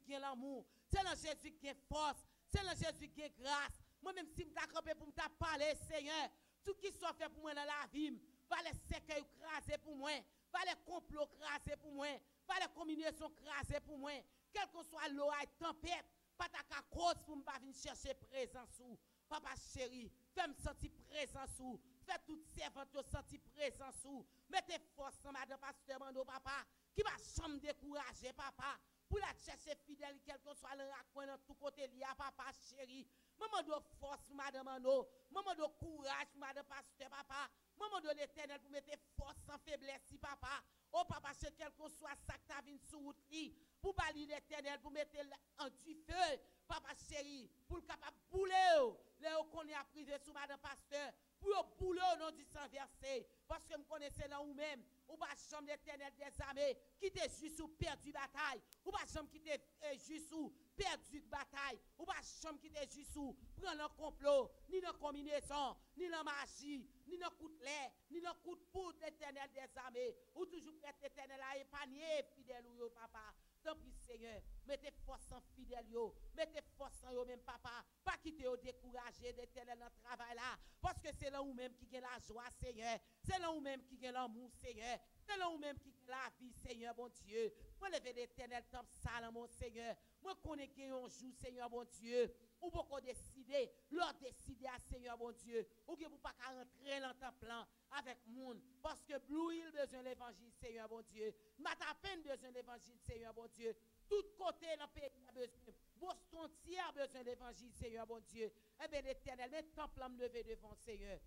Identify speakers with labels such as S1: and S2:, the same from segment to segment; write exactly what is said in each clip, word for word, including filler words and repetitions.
S1: qui a l'amour, c'est dans Jésus qui a force, c'est dans Jésus qui a grâce. Moi-même, si je suis campé pour me parler, Seigneur, tout qui soit fait pour moi dans la vie, va les cercueils craser pour moi, va les complots craser pour moi, va les combinaisons craser pour moi, quel que soit l'eau et tempête, pas ta cause pour me pas venir chercher présence ou papa chéri, fais-moi sentir présence ou fais toute servante sentir présence ou mettez force dans madame pasteur Mando papa qui va jamais décourager papa pour la chercher fidèle quel que soit le raccoin dans tout côté lié papa chéri. Maman de force madame Mando, maman de courage madame pasteur papa, maman de l'éternel pour mettre force sans faiblesse si papa. Oh papa, c'est quel que soit ça que tu as vu sur route, pour balayer l'éternel, pour mettre en du feu, papa chéri, pour le capable de bouler, là qu'on est privé sous madame pasteur, pour bouler au nom du sang versé, parce que me connaissez là ou même, ou pas chambre l'éternel des armées, qui était juste ou perdu bataille, ou pas chambre qui était juste ou perdu bataille, ou pas chambre qui était juste ou prendre un complot, ni dans combinaison, ni dans magie, ni dans coup de lait, ni dans coup de poudre l'éternel des armées, ou toujours prête l'éternel à épargner, fidèle ou papa. Tant pis Seigneur, mettez force en fidèle yo, mettez force en yo même papa, pas quitter au décourager d'éternel dans le travail là, parce que c'est là où même qui gagne la joie Seigneur, c'est là où même qui gagne l'amour Seigneur, c'est là où même qui gagne la vie Seigneur bon Dieu. Moi lever l'éternel temps salon mon Seigneur, moi connais qu'il y a un jour Seigneur bon Dieu, ou beaucoup décider, leur décider à Seigneur bon Dieu, ou que vous pas rentrer dans ton plan avec monde, parce que Blue Hill besoin de l'évangile Seigneur bon Dieu, Matapen besoin de l'évangile Seigneur bon Dieu, tout côté dans le pays a besoin, Boston entier a besoin de l'évangile Seigneur bon Dieu. Eh bien l'éternel, mais temple me lever devant Seigneur,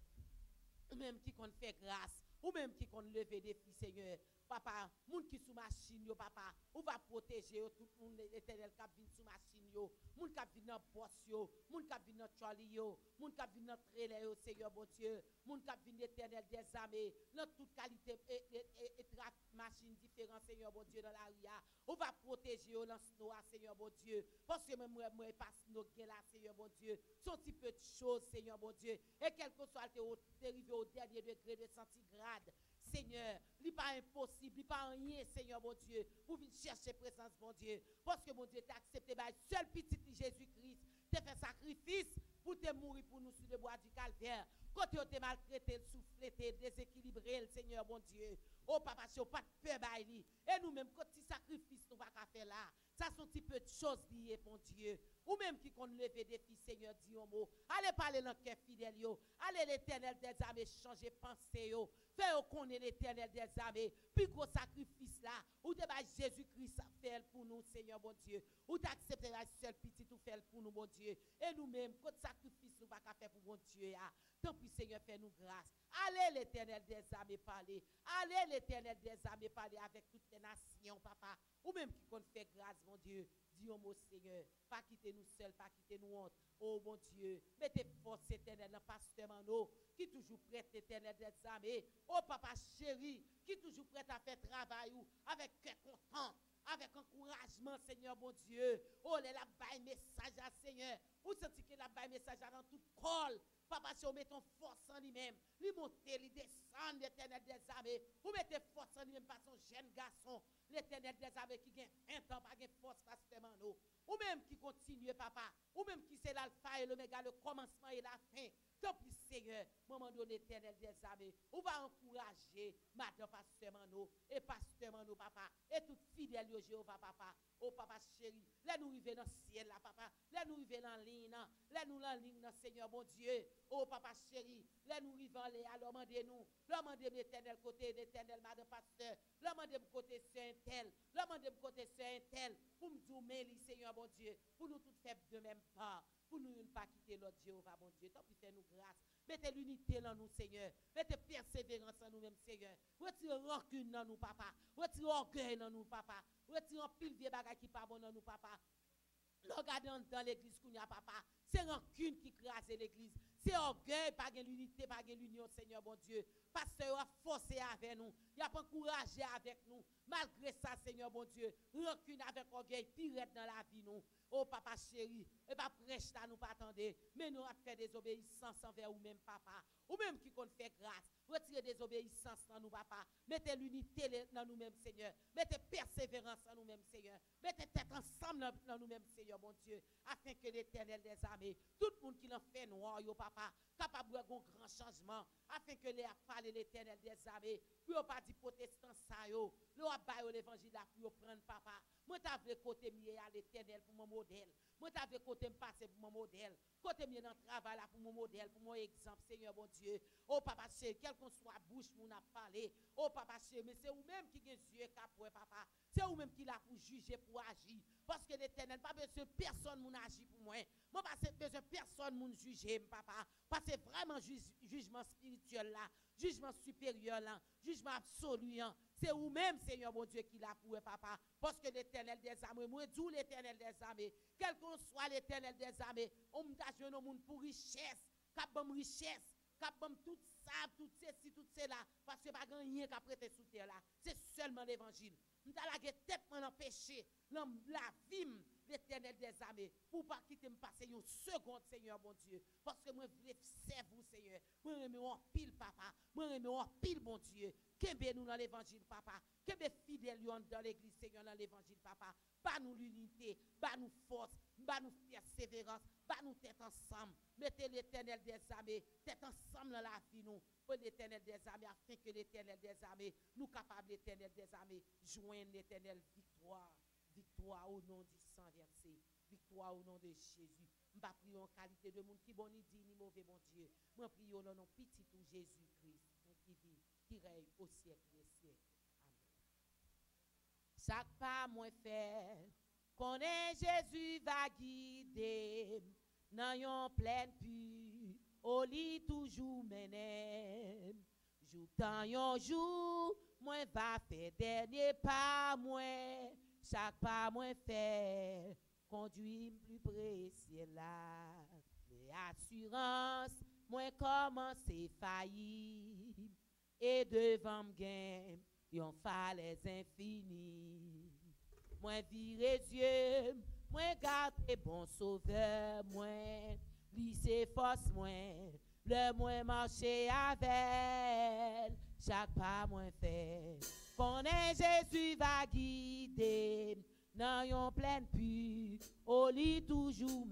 S1: ou même qui qu'on fait grâce, ou même qui qu'on lever des filles Seigneur. Papa, moun qui sous machine yo papa, ou va protéger yo, tout le monde l'éternel qui vient sous machine yo, moun qui vient dans boss yo, moun qui vient dans trolley yo, moun qui vient dans trailer yo Seigneur bon Dieu, moun qui vient l'éternel des armées, dans toute qualité et et et machine différente Seigneur bon Dieu dans la ria, ou va protéger yo dans snow Seigneur bon Dieu, parce que même moi moi passe nos gain là Seigneur bon Dieu, son petit peu de choses Seigneur bon Dieu, et quel que soit arrivé au dernier degré de centigrade Seigneur, il n'est pas impossible, il n'est pas rien, Seigneur, mon Dieu, pour venir chercher présence, mon Dieu. Parce que, mon Dieu, tu as accepté, bah, seul petit Jésus-Christ, tu as fait sacrifice pour te mourir pour nous sur le bois du calvaire. Quand tu as maltraité, soufflé, déséquilibré, Seigneur, mon Dieu. Oh, papa, je n'ai pas de peur, bah, et nous-mêmes, quand tu sacrifices, nous ne pas faire là. Ça, sont un petit peu de choses liées, mon Dieu. Ou même qui qu'on lever des filles, Seigneur, dit un mot. Allez parler dans le cœur fidèle, yo. Allez l'éternel des armées, changer pensée, yo. Fais qu'on est l'éternel des armées. Puis gros sacrifice là. Ou de Jésus-Christ a fait pour nous, Seigneur, mon Dieu. Ou d'accepter la seule petite ou fait pour nous, mon Dieu. Et nous-mêmes, quand sacrifice nous pas faire pour mon Dieu, tant pis, Seigneur, fais-nous grâce. Allez l'éternel des armées parler. Allez l'éternel des armées parler avec toutes les nations, papa. Ou même qui compte faire grâce, mon Dieu. Dis au mot Seigneur, pas quitter nous seuls, pas quitter nous honte. Oh mon Dieu, mettez force éternelle dans pasteur Mando, qui toujours prête éternel des armées. Oh papa chéri, qui toujours prête à faire travail ou avec cœur content, avec encouragement, Seigneur mon Dieu. Oh les la baille message à Seigneur. Ou senti que la baille message dans tout col. Papa, si on met ton force en lui-même, lui monter, lui descendre, l'éternel des armées, ou mettez force en lui-même par son jeune garçon, l'éternel des armées qui gagne un temps, pas gagne force, pasteur Mando, ou même qui continue, papa, ou même qui c'est l'alpha et l'oméga, le commencement et la fin. Tant pis, Seigneur, moment donné, l'éternel des armées, on va encourager madame pasteur Mando, et pasteur Mando, papa, et tout fidèle au Jéhovah, papa. Oh papa chéri, là nous arrivons dans le ciel là papa, là nous arrivons dans la ligne, là nous dans la ligne Seigneur bon Dieu. Oh papa chéri, là nous arrivons là, alors demandez-nous, là demandez l'éternel côté l'éternel madame pasteur, là demandez côté saint tel, là demandez côté saint tel, pour nous dire Seigneur bon Dieu, pour nous toutes faire de même part, pour nous ne pas quitter l'autre Jéhovah bon Dieu, tant pis fais-nous grâce. Mettez l'unité dans nous, Seigneur. Mettez persévérance en nous-mêmes, Seigneur. Retirez rancune dans nous, papa. Retirez orgueil dans nous, papa. Retirez pile vieux bagages qui pas bon dans nous, papa. Regardez dans l'église, papa. C'est rancune qui crase l'église. C'est orgueil, pas l'unité, pas l'union, Seigneur, bon Dieu. Pasteur a forcé avec nous. Il a pas encouragé avec nous. Malgré ça, Seigneur, bon Dieu. Rancune avec orgueil, pire dans la vie, nous. Oh, papa chéri, et pas prêche là, nous pas attendre, mais nous avons fait des obéissances envers vous-même, papa, ou même qui compte fait grâce, retirez des obéissances dans nous, papa, mettez l'unité dans nous-mêmes, Seigneur, mettez persévérance dans nous-mêmes, Seigneur, mettez tête ensemble dans dans nous-mêmes, Seigneur, mon Dieu, afin que l'Éternel des armées, tout le monde qui l'en fait noir, yo papa, capable de un grand changement, afin que les a parlé l'Éternel des armées, puis on pas dit protestant ça yo, le a baillé l'évangile là pour prendre papa. Moi t'as voulu côté mieux à l'Éternel pour mon modèle. Moi t'as voulu côté me passer pour mon modèle. Côté mieux dans le travail là pour mon modèle, pour mon exemple, Seigneur mon Dieu. Oh papa chéri, quel qu'on soit bouche mon a parlé. Oh papa chéri, mais c'est vous même qui gagne yeux capoué papa. C'est vous même qui l'a pour juger, pour agir. Parce que l'Éternel pas besoin personne mon agir pour moi. Moi pas besoin personne mon juger papa. Parce que vraiment jugement spirituel là, jugement supérieur là, jugement absolu là. C'est vous-même, Seigneur mon Dieu, qui l'a pour papa. Parce que l'Éternel des armées, moi, d'où l'Éternel des armées, quel qu'on soit l'Éternel des armées, on me donne au monde pour richesse, cap bon richesse, cap bon tout ça, tout ceci, tout cela, parce que pas rien qu'à prêter sous terre là. C'est seulement l'évangile. Nous avons la tête dans péché, dans la vie, l'Éternel des armées, pour pas quitter me passer une seconde, Seigneur mon Dieu. Parce que moi, je voulais servir vous, Seigneur. Moi, je veux en pile, papa. Moi, je veux en pile, mon Dieu. Qu'est-ce nous dans l'évangile, papa? Qu'est-ce fidèles dans l'église, Seigneur, dans l'évangile, papa? Pas nous l'unité, pas nous force, pas nous persévérance, pas nous tête ensemble. Mettez l'Éternel des armées, tête ensemble dans la vie, nous. Pour l'Éternel des armées, afin que l'Éternel des armées, nous capables, l'Éternel des armées, joindre l'Éternel victoire. Victoire au nom du sang versé. Victoire au nom de Jésus. Je ne prie en qualité de monde qui bon ni dit ni mauvais, bon Dieu. Je prie au nom de petit tout Jésus-Christ, qui vit, qui règne au siècle des siècles. Amen. Chaque pas moins fait, qu'on est Jésus va guider, dans yon pleine pu, au lit toujours mené. Jour tant yon jour, moi va faire dernier pas moins. Chaque pas moins fait, conduit plus précieux là. Les assurances, moi commencé failli. Et devant m'gain, yon falaise infini. Moi vire Dieu, moi garde bon sauveur, moi lycée force, moi le moins marcher avec. Chaque pas moins fait, qu'on est Jésus va guider, dans yon pleine pu, au lit toujours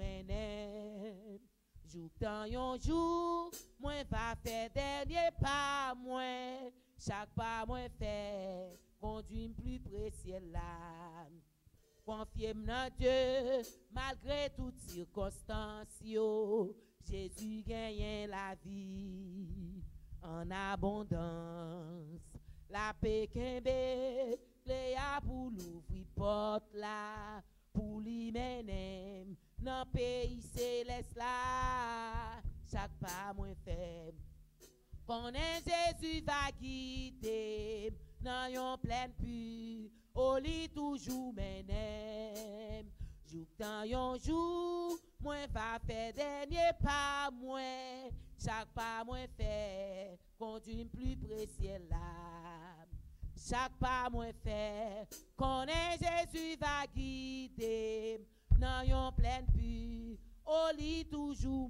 S1: mené. Jour dans yon jour, moi va faire dernier pas, moi, chaque pas moins fait, conduit plus précieux là. Confiez-moi dans Dieu, malgré toutes circonstances, yo, Jésus gagne la vie en abondance. La paix qu'embe, cléa pour l'ouvrir porte là, pour l'y mener, dans pays céleste là, chaque pas moins faible. Qu'on est Jésus va guider, dans yon pleine pu, au lit toujours mené. Jour dans yon jour, moi va faire dernier pas, moi, chaque pas moins fait, conduit plus précieux là. Chaque pas moins fait, qu'on est Jésus va guider, dans yon pleine pu, au lit toujours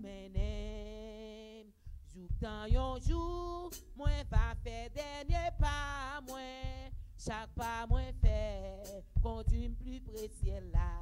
S1: mené. Jour dans yon jour, moi va faire dernier pas, moi, chaque pas moins fait, conduit plus précieux là.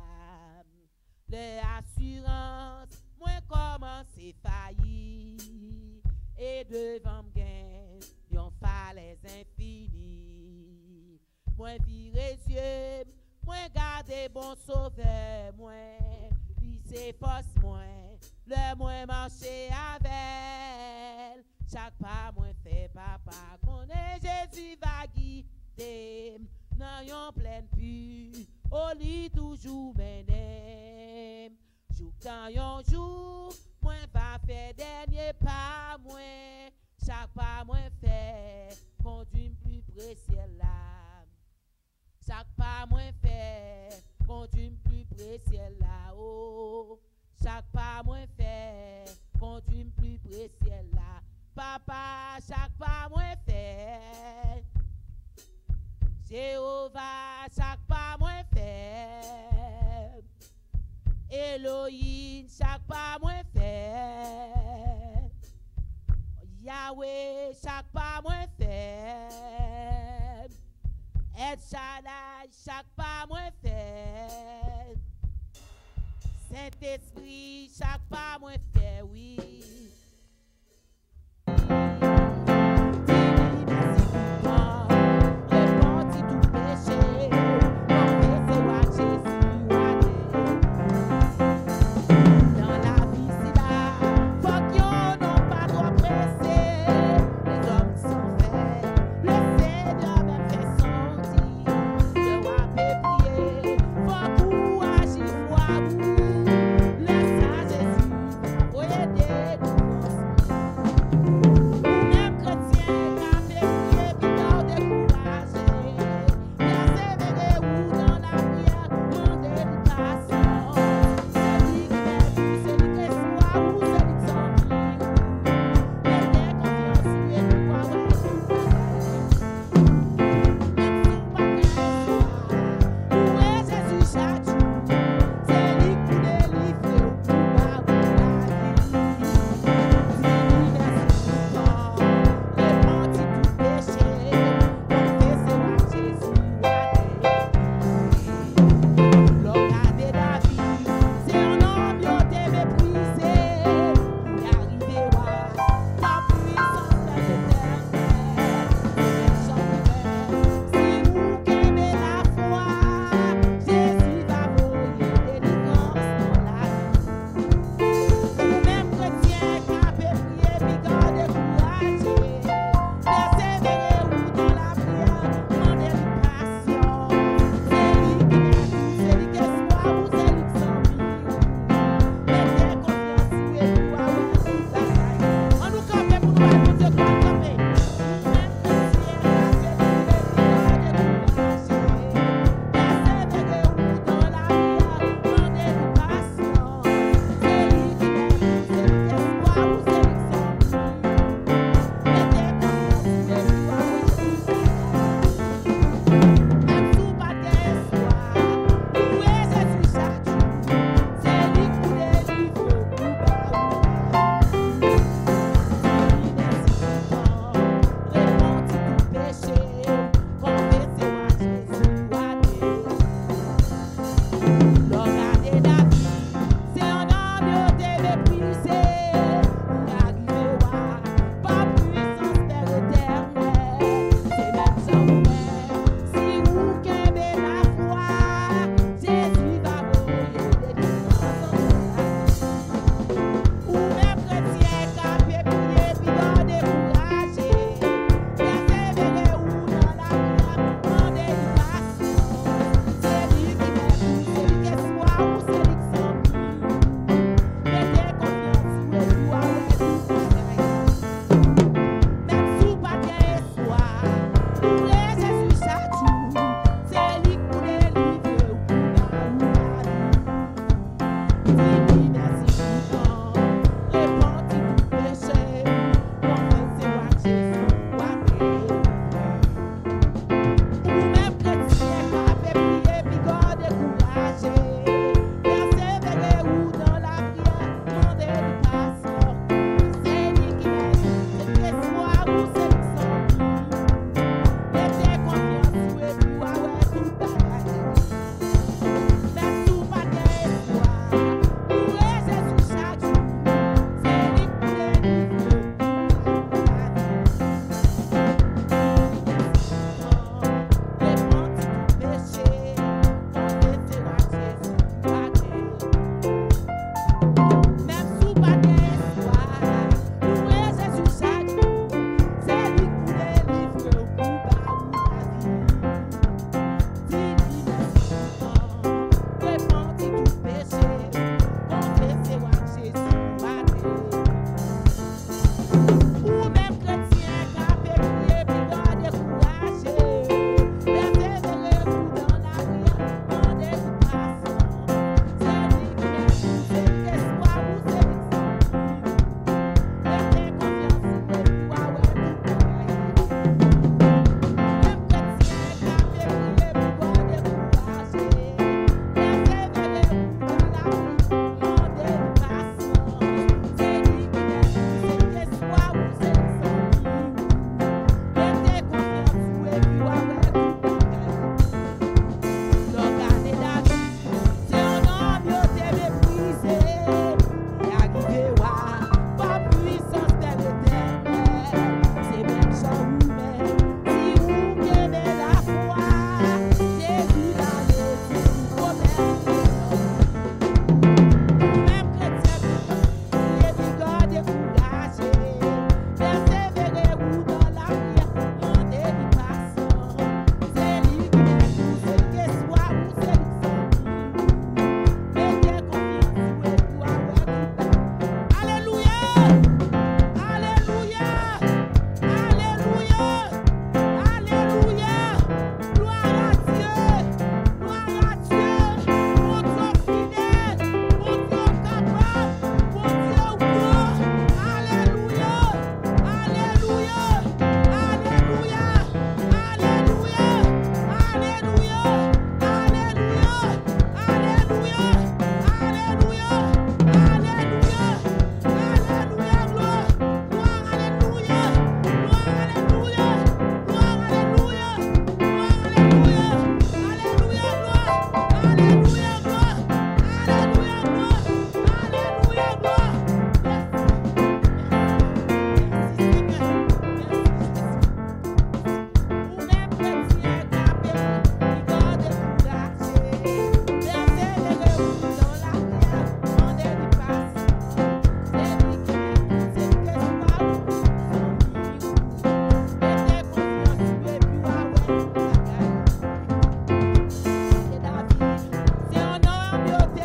S1: L'assurance, moi commencé failli, et devant m'gain, yon falaise infini. Moi vire Dieu, moi garde bon sauveur, moi lycée force, moi le moins marcher avec. Chaque pas moi fait papa, qu'on est Jésus va guider, dans yon pleine pu, au lit toujours mené. Jour dans yon jour, moi va faire dernier pas, moi, chaque pas moi fait, conduit plus précieux là. Chaque pas moi fait, conduit plus précieux là, oh. Chaque pas moi fait, conduit plus précieux là. Papa, chaque pas moi fait, Jéhovah, chaque pas moi fait, Elohim, chaque pas moi fait, Yahweh, chaque pas moi fait, El Shaddai, chaque pas moi fait, Saint-Esprit, chaque pas moins fait, oui.
S2: Laisse à Jésus, voyez des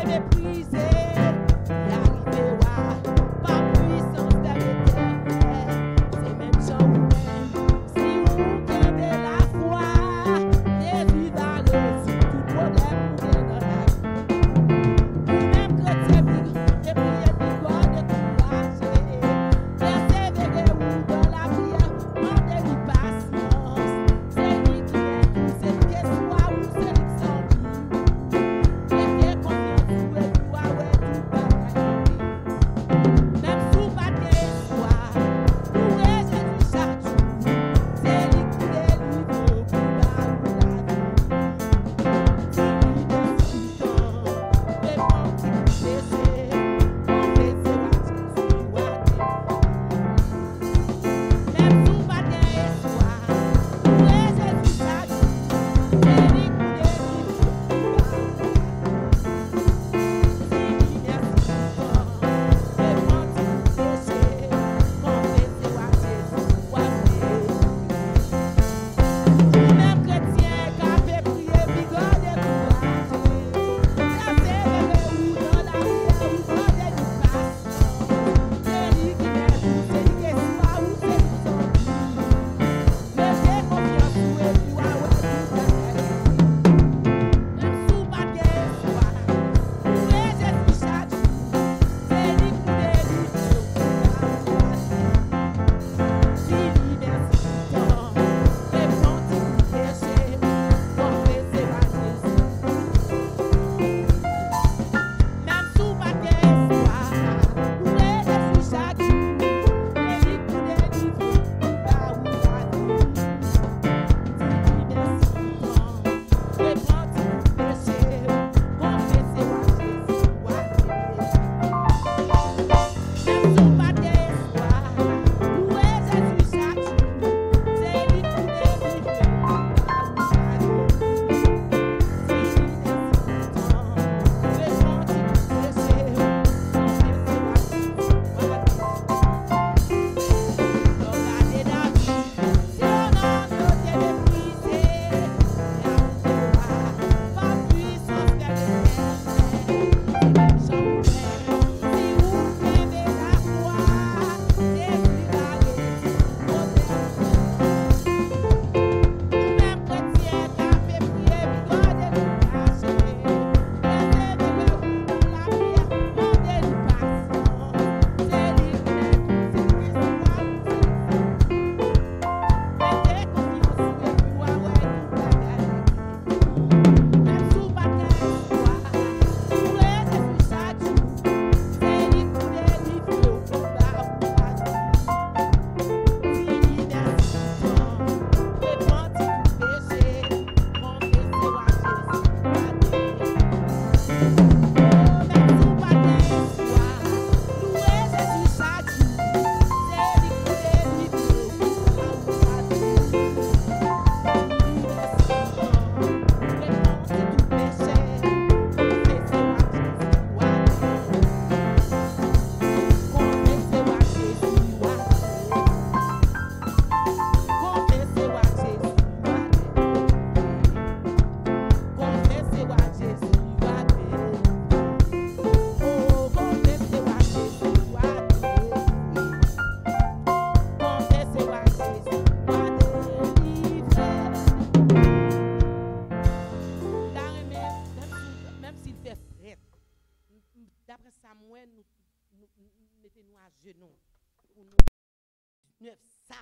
S1: genoux pour nous neuf ça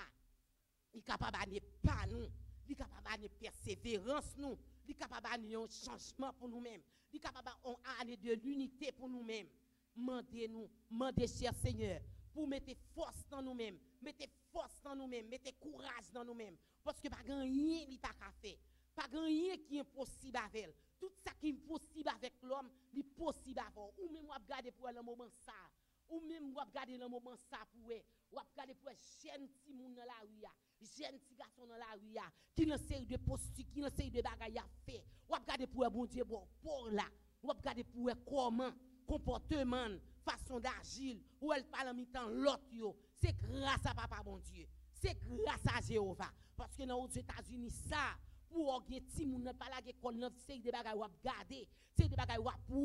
S1: il est capable de pas nous il est capable de persévérance nous il est capable de un changement pour nous-mêmes il est capable de de l'unité pour nous-mêmes mandez-nous mandez cher Seigneur pour mettre force dans nous-mêmes mettez force dans nous-mêmes mettez courage dans nous-mêmes parce que pas rien il pas qu'à faire pas rien qui est impossible avec elle tout ça qui est impossible avec l'homme est possible avant ou même on regarder pour le moment ça ou même on regarder le moment ça pour ou regarder pour jeune petit monde dans la rue jeune petit garçon dans la rue qui n'a série de postures qui n'a série de bagages à faire ou regarder pour bon Dieu bon pour là ou regarder pour comment comportement façon d'agir ou elle parle en même temps l'autre yo c'est grâce à papa bon Dieu c'est grâce à Jéhovah parce que dans les États-Unis ça pour gagner petit monde pas la école neuf série de bagages ou regarder c'est des bagages ou pour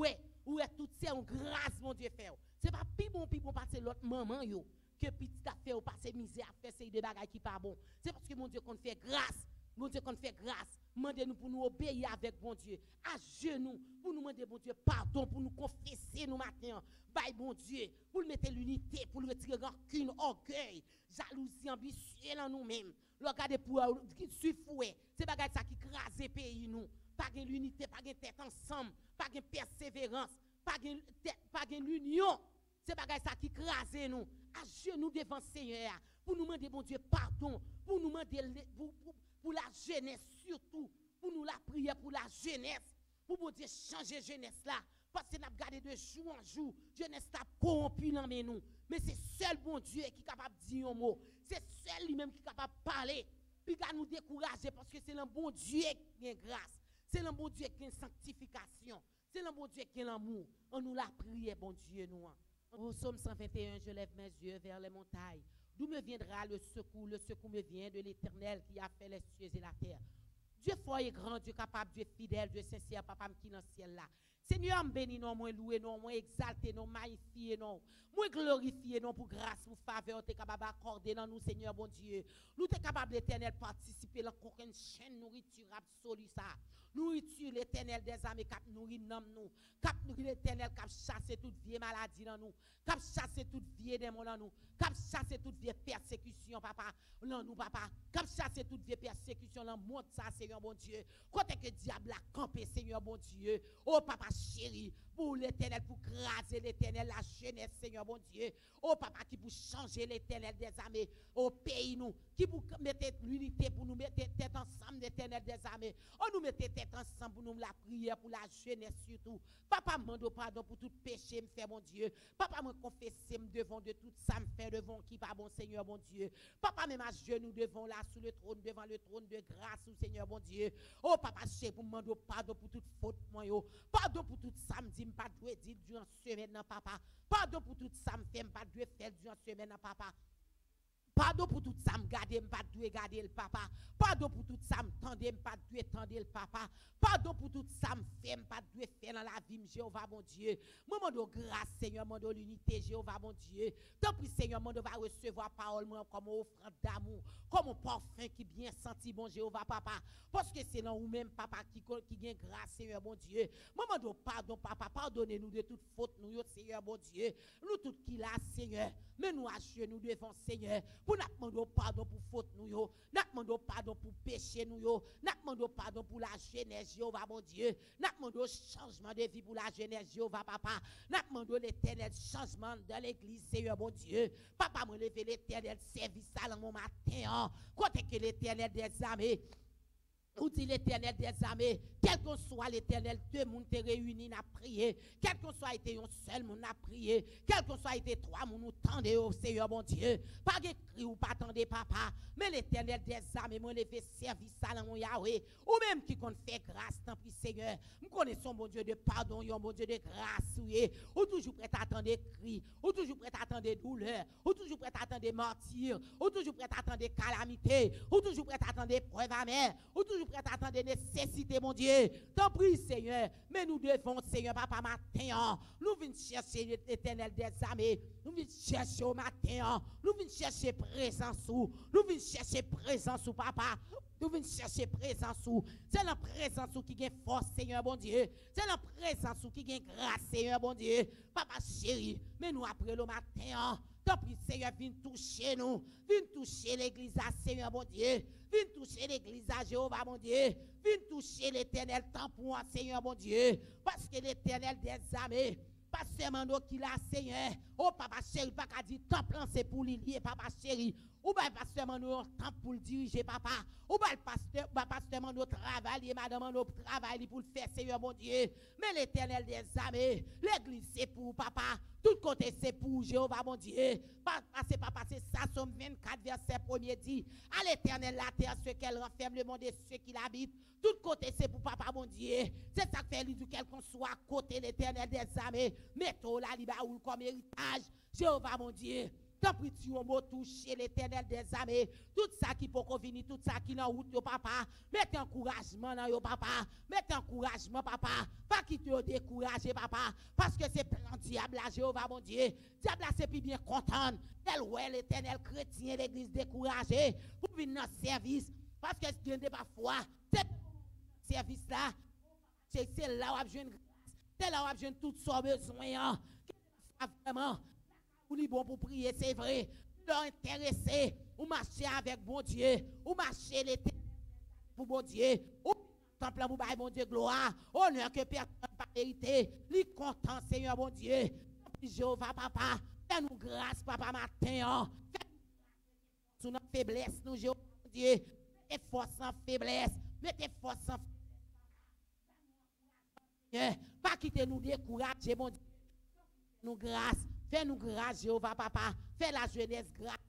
S1: Ou est tout c'est une grâce, mon Dieu, fait. C'est pas plus bon, plus bon passer l'autre maman, yo. Que petit à fait ou passer misère, faire ces deux bagages qui pas bon. C'est parce que mon Dieu qu'on fait grâce. Mon Dieu qu'on fait grâce. Demandez-nous pour nous obéir avec bon Dieu. À genoux, pour nous demander, bon Dieu, pardon, pour nous confesser nous maintenant. Bye, bon Dieu, pour nous mettre l'unité, pour nous retirer rancune, orgueil, jalousie, ambition dans nous-mêmes. Regardez pour suivre fouet. C'est bagages ça qui crase le pays nous. Pas de l'unité, pas de tête ensemble, pas de persévérance, pas de l'union. C'est bagages ça qui crase nous. À genoux devant le Seigneur, pour nous demander, bon Dieu, pardon, pour nous demander pour, pour, pour la jeunesse surtout, pour nous la prière pour la jeunesse, pour bon Dieu changer jeunesse là, parce que nous avons gardé de jour en jour, jeunesse a corrompu dans nous, mais c'est seul bon Dieu qui est capable de dire un mot, c'est seul lui-même qui est capable de parler, puis il nous décourager parce que c'est le bon Dieu qui a grâce, c'est le bon Dieu qui a sanctification, c'est le bon Dieu qui a l'amour, on nous la prière, bon Dieu nous. Au psaume cent vingt et un, je lève mes yeux vers les montagnes. D'où me viendra le secours? Le secours me vient de l'Éternel qui a fait les cieux et la terre. Dieu fort et grand, Dieu capable, Dieu fidèle, Dieu sincère, papa qui dans le ciel là. Seigneur, béni non, moi loué non, moi exalté non, magnifié non, moi glorifié non pour grâce, pour faveur, tu es capable d'accorder dans nous, Seigneur, bon Dieu. Nous sommes capables, l'Éternel, participer dans une chaîne nourriture absolue ça. Nourriture, l'Éternel des armées, cap nourrit nous, cap nourrit l'Éternel, cap chasser toute vieille maladie dans nous, cap chasser toute vieille démon dans nous, cap chasser toute vieille persécution, papa, dans nous, papa, cap chasser toute vieille persécution dans le monde, ça, Seigneur, bon Dieu. Quand est que diable a campé, Seigneur, bon Dieu, oh, papa chéri, pour l'Éternel, pour craser l'Éternel, la jeunesse, Seigneur, bon Dieu, oh, papa, qui pour changer l'Éternel des armées, au pays, nous, qui pour mettre l'unité, pour nous mettre tête ensemble, l'Éternel des armées, oh, nous mettre tête ensemble pour nous la prière pour la jeunesse surtout. Papa, mando pardon pour tout péché me fait mon Dieu. Papa, me confesser me devant de tout ça me fait devant qui pas bon Seigneur mon Dieu. Papa, même à genoux devant là sous le trône devant le trône de grâce au Seigneur mon Dieu. Oh papa, c'est pour mando pardon pour toute faute moi yo. Pardon pour tout samedi me pas doué dire durant semaine non papa. Pardon pour tout ça me fait me pas doué faire durant semaine non papa. Pardon pour tout ça, me garder, me pas doué garder le papa. Pardon pour tout ça, me tendre, me pas doué tendre le papa. Pardon pour tout ça, me fait, me pas doué faire dans la vie, Jéhovah mon Dieu. Moi, mon grâce, Seigneur, mon l'unité, Jéhovah mon Dieu. Tant pis, Seigneur, mon va recevoir parole comme offrande d'amour, comme un parfum qui bien senti, bon Jéhovah papa. Parce que c'est dans vous-même, papa, qui qui gagne grâce, Seigneur, mon Dieu. Moi, mon pardon, papa, pardonnez-nous de toute faute, nous, Seigneur, mon Dieu. Nous, tout qui là, Seigneur. Mais nous, à genoux devant, Seigneur. Pour nous demander pardon pour faute nous yo, nous demander pardon pour péché nous yo, nous demander pardon pour la jeunesse Jéhovah mon Dieu, nous demander changement de vie pour la jeunesse Jéhovah papa, nous demander l'éternel changement dans l'église Seigneur mon Dieu. Papa me lever l'éternel service à mon matin, côté que l'éternel des armées ou dit l'Éternel des armées, quel que soit l'Éternel, deux monde te réunis à prier, quel que soit été un seul monde à prier, quel que soit été trois monde nous tendez au Seigneur mon Dieu, pas de cri ou pas tendez papa, mais l'Éternel des armées m'a levé service à mon Yahweh, ou même qui compte faire grâce, tant pis Seigneur, nous connaissons mon Dieu de pardon, mon Dieu de grâce, ou toujours prêt à attendre cris, ou toujours prêt à attendre douleur, ou toujours prêt à attendre martyr, ou toujours prêt à attendre calamité, ou toujours prêt à attendre preuve amère, ou toujours prêt à attendre des nécessités, mon Dieu. T'en prie, Seigneur. Mais nous devons, Seigneur, papa, matin. Nous venons chercher l'éternel des armées. Nous venons chercher au matin. Nous venons chercher présence ou. Nous venons chercher présence ou, papa. Nous venons chercher présence ou. C'est la présence ou qui gagne force, Seigneur, bon Dieu. C'est la présence ou qui gagne grâce, Seigneur, bon Dieu. Papa chéri, mais nous après le matin. Tant pis, Seigneur, viens toucher nous. Viens toucher l'église à Seigneur, mon Dieu. Viens toucher l'église à Jéhovah, mon Dieu. Viens toucher l'éternel temps pour moi, Seigneur, mon Dieu. Parce que l'éternel des armées, pas seulement nous qui l'a, Seigneur. Oh, papa chéri, pas qu'à dire temps plan, c'est pour l'ilier, papa chéri. Ou bien pas seulement nous temps pour le diriger, papa. Ou bien pasteur, pas seulement nous travailler, madame, nous travailler pour le faire, Seigneur, mon Dieu. Mais l'éternel des armées, l'église, c'est pour papa. Tout côté, c'est pour Jéhovah, mon Dieu. Passez, papa, c'est ça, Somme vingt-quatre, verset premier dit. À l'éternel, la terre, ce qu'elle renferme, le monde et ceux qui l'habitent. Tout côté, c'est pour papa, mon Dieu. C'est ça que fait lui, quel qu'on soit à côté l'éternel des armées. Mettons la liba ou comme héritage. Jéhovah, mon Dieu. Tant pis tu mot toucher l'Éternel des armées. Tout ça qui peut venir, tout ça qui dans route yo papa. Mettez encouragement dans yo papa. Mettez encouragement papa. Pas qui te décourager papa parce que c'est plan diable là Jéhovah mon Dieu. Diable là c'est plus bien content. Tel ouais l'Éternel chrétien l'église découragée pour venir dans service parce que Dieu n'est pas foi. C'est service là c'est là où a besoin c'est là où a besoin tout son besoin. Vraiment ou li bon pour prier, c'est vrai. Leur intéressé, ou marcher avec bon Dieu, ou marcher l'éternel pour bon Dieu, ou temple pour bailler bon Dieu gloire, honneur que personne n'a mérité. Li content Seigneur bon Dieu. Jéhovah papa, fais-nous grâce papa matin. Sous notre faiblesse nous Jéhovah bon Dieu, mettez force en faiblesse, mettez force en faiblesse. Pas quitter nous décourager bon Dieu. Nous grâce. Fais-nous grâce, Jéhovah, papa. Fais la jeunesse grâce.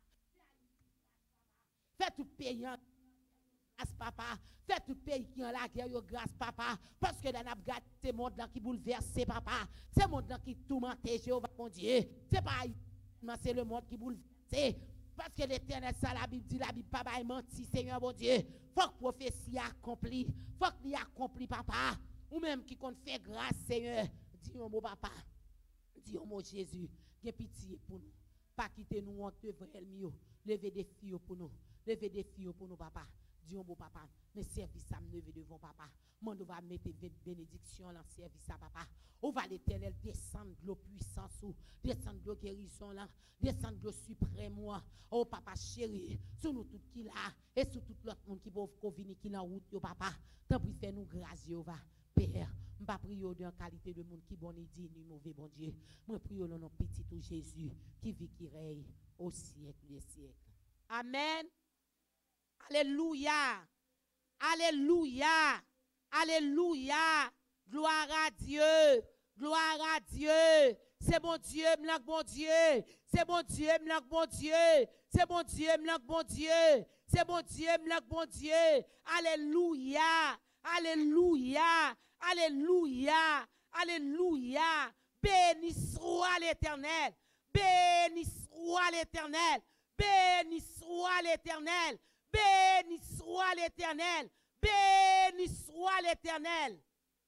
S1: Fais tout pays en grâce, papa. Fais tout pays qui en la guerre, grâce, papa. Parce que dans la gâte, c'est le monde qui bouleverse, papa. C'est le monde qui tourmente, Jéhovah, mon Dieu. C'est pas c'est le monde qui bouleverse. Parce que l'éternel, ça, la Bible dit, la Bible, pas menti, Seigneur, mon Dieu. Faut que prophétie accomplie. Faut qu'il accompli, papa. Ou même qui compte faire grâce, Seigneur. Dis mon papa. Dis mon Jésus, que pitié pour nous. Pas quitter nous honteux vrai mieux. Levez des filles pour nous. Levez des filles pour nous, papa. Dis mon papa. Mais service à me lever devant papa. Moi, nous va mettre bénédiction dans le service à papa. On va l'éternel descendre de l'eau puissance, descendre de l'eau guérison là, descendre de l'eau suprême. Oh papa chéri, sur nous tout qui là, et sur tout l'autre monde qui peut venir qui dans route, yo papa. Tant pis fais nous grâce, Jéhovah. Père, je ne prie pas en qualité de monde qui bon et dit ni mauvais bon Dieu. Je prie au nom de petit tout Jésus qui vit qui règne au siècle des siècles. Amen. Alléluia. Alléluia. Alléluia. Gloire à Dieu. Gloire à Dieu. C'est bon Dieu, m'lak bon Dieu. C'est bon Dieu, m'lak bon Dieu. C'est bon Dieu, m'lak bon Dieu. C'est bon Dieu, m'lak bon Dieu. Alléluia. Alléluia. Alléluia. Alléluia. Béni soit l'Éternel. Béni soit l'Éternel. Béni soit l'Éternel. Béni soit l'Éternel. Béni soit l'Éternel.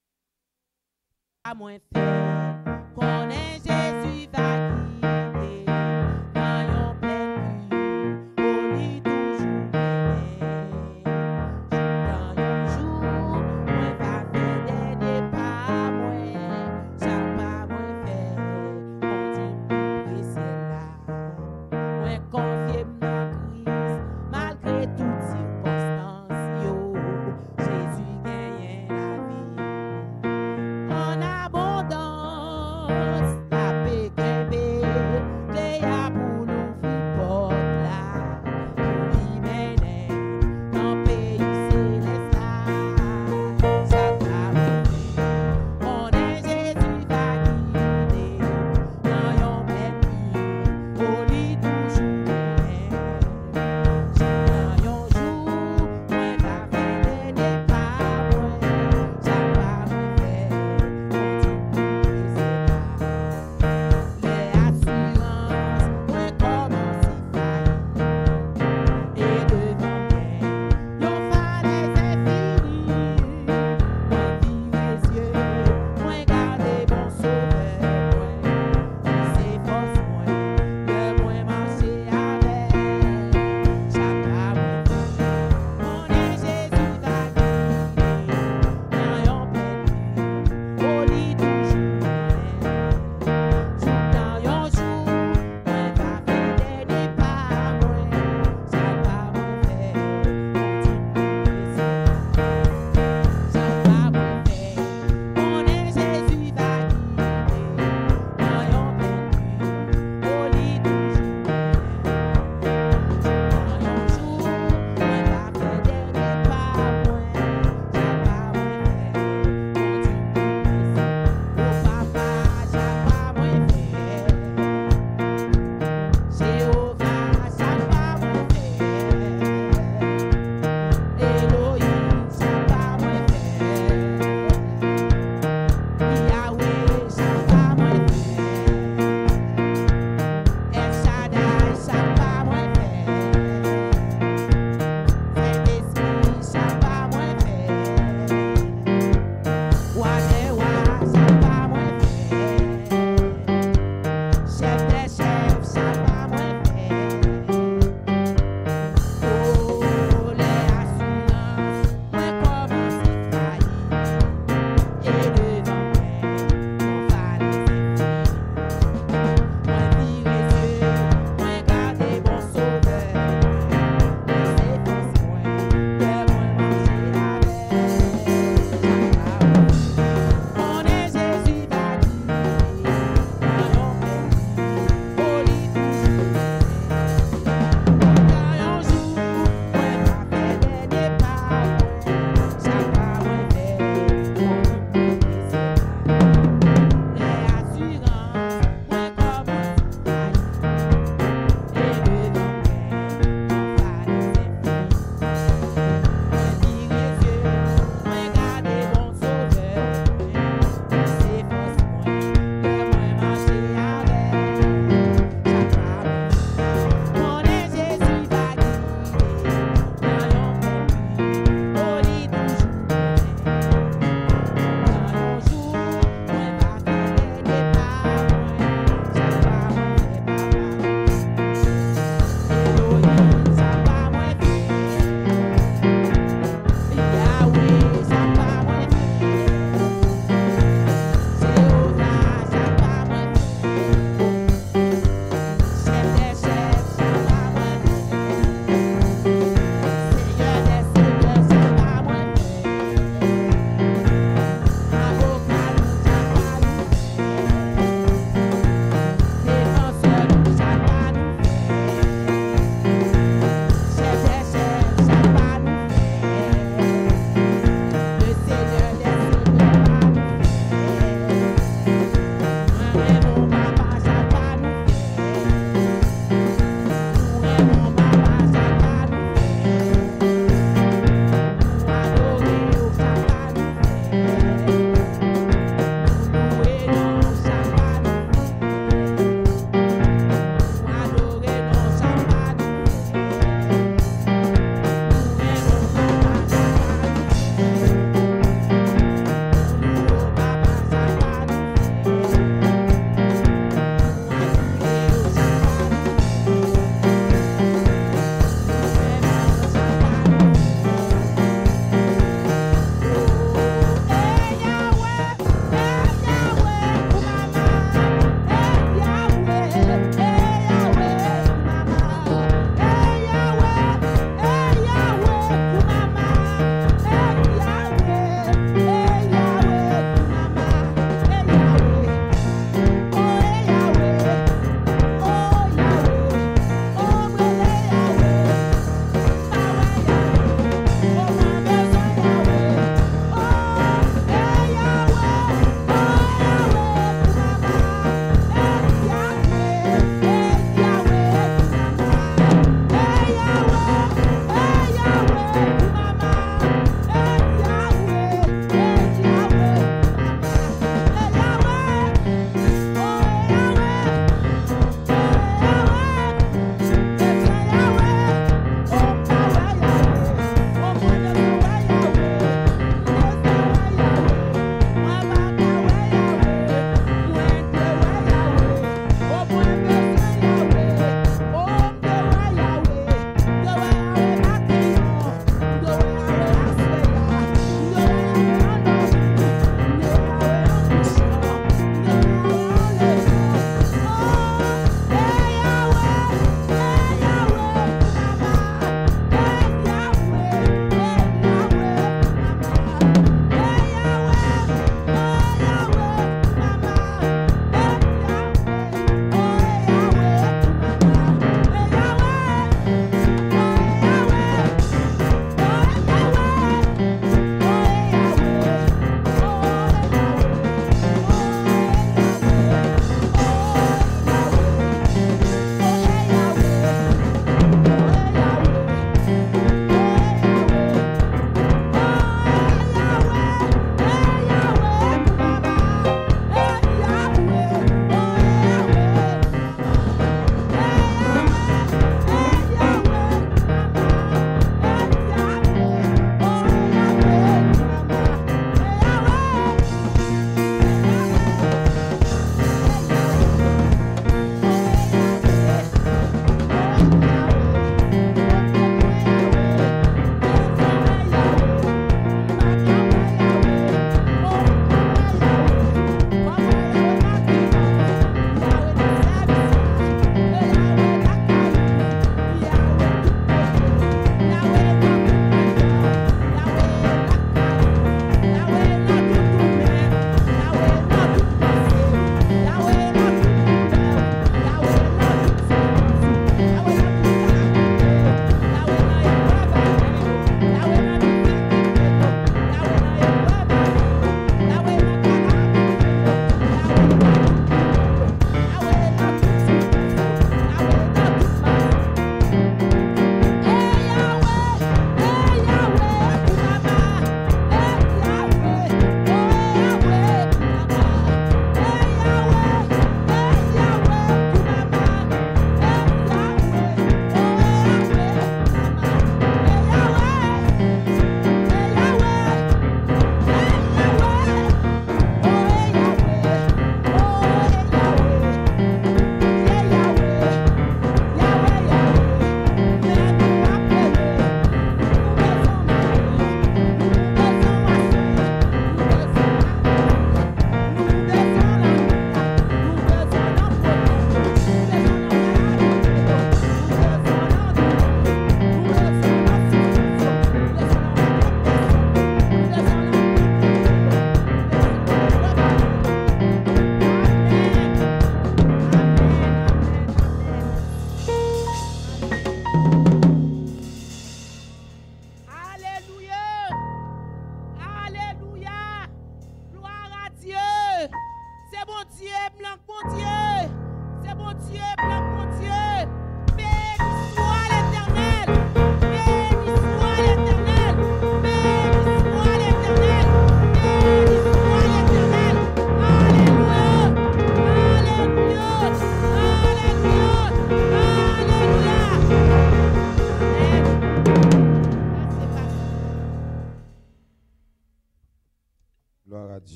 S1: À moins fait, qu'on est Jésus va guider. Dans yon pleine pluie, on est toujours béni. Dans yon jour, moi va faire des départs, moi. Chaque pas moi fait, on dit me presser là. Moi confié dans Christ, malgré toutes circonstances, yo. Jésus gagne la vie. En abondance.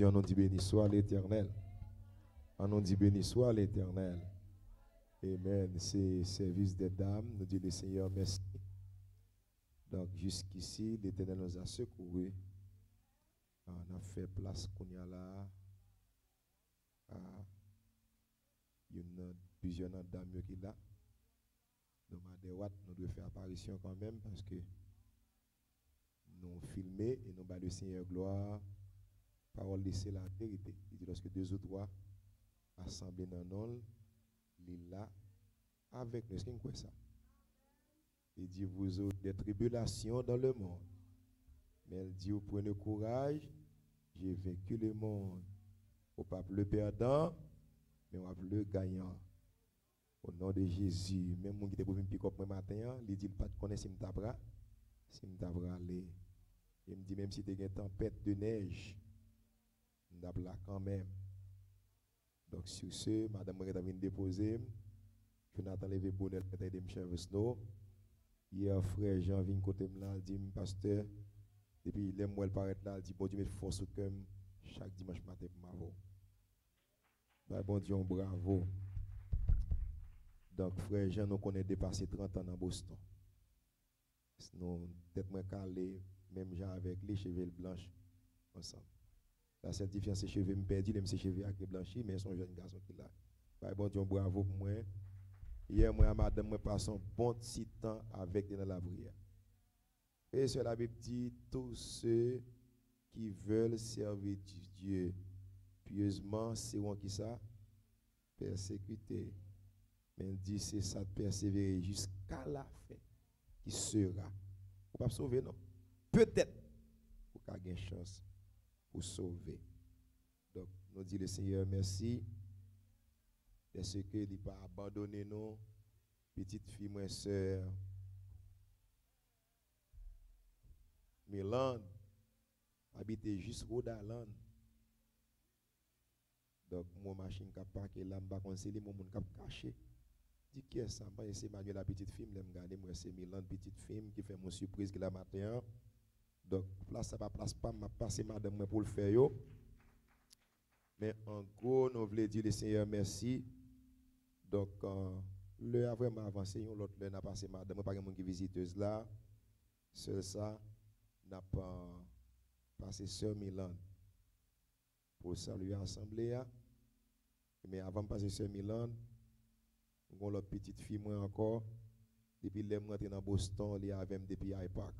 S2: Dieu, on nous dit béni soit l'Éternel. On nous dit béni soit l'Éternel. Amen. C'est service des dames. Nous dit le Seigneur merci. Donc jusqu'ici, l'Éternel nous a secourus. On a fait place qu'on y a là. À une plusieurs dames qui là. Donc nous devons faire apparition quand même parce que nous filmer et nous battre le Seigneur gloire. Parole de c'est la vérité. Il dit lorsque deux ou trois assemblés dans nous, il est là avec nous. Est-ce qu'il y a ça? Il dit vous aurez des tribulations dans le monde. Mais il dit vous prenez courage, j'ai vaincu le monde. Au pape le perdant, mais on va le gagnant. Au nom de Jésus, même mon qui était pour venir pick up moi matin, il dit pas connaît si m'tabra, si m'tabra aller. Il me dit même si tu as une tempête de neige, m'tabra quand même. Donc sur ce, madame moi vient déposer, Jonathan levé bonheur pour aider me chercher snow. Hier frère Jean vient côté là, dit pasteur, depuis les mois elle paraît là, il dit bon Dieu met force au cœur chaque dimanche matin pour m'avoir. Bah bon Dieu bravo. Donc frère Jean nous connaît dépassé trente ans dans Boston. Nous peut-être moins calé même Jean avec les cheveux blanches ensemble. La seule différence c'est cheveux me perdu, même ses cheveux avec blanchi mais son jeune garçon qui là. Bah bon Dieu bravo pour moi. Hier moi madame moi passe un bon petit temps avec dans la prière. Et sur la Bible dit tous ceux qui veulent servir Dieu pieusement seront qui ça persécutés. Mais il dit c'est ça de persévérer jusqu'à la fin qui sera. Vous ne pouvez pas sauver non. Peut-être vous avez une chance pour sauver. Donc nous dit le Seigneur merci. Est-ce que il n'a pas abandonné nous, petite fille, ma soeur Milan, habite juste Rhode Island. Donc, mon machine qui a parqué là, je conseille mon monde qui a caché. Dis qui est ça? C'est Manuel, la petite fille, je regarde, moi c'est Milan, petite fille qui fait mon surprise qui la matin. Donc, place ça pas place pas, m'a passé madame pour le faire yo. Mais en gros, nous voulons dire le Seigneur merci. Donc, euh, le a vraiment avancé, l'autre le n'a passé madame, pas quelqu'un qui visiteuse là. Seul ça n'a pas passé sœur Milan pour saluer l'assemblée. Mais avant de passer sœur Milan, nous avons l'autre petite fille moi encore. Depuis que je suis rentré dans Boston, elle est avec moi depuis I Park.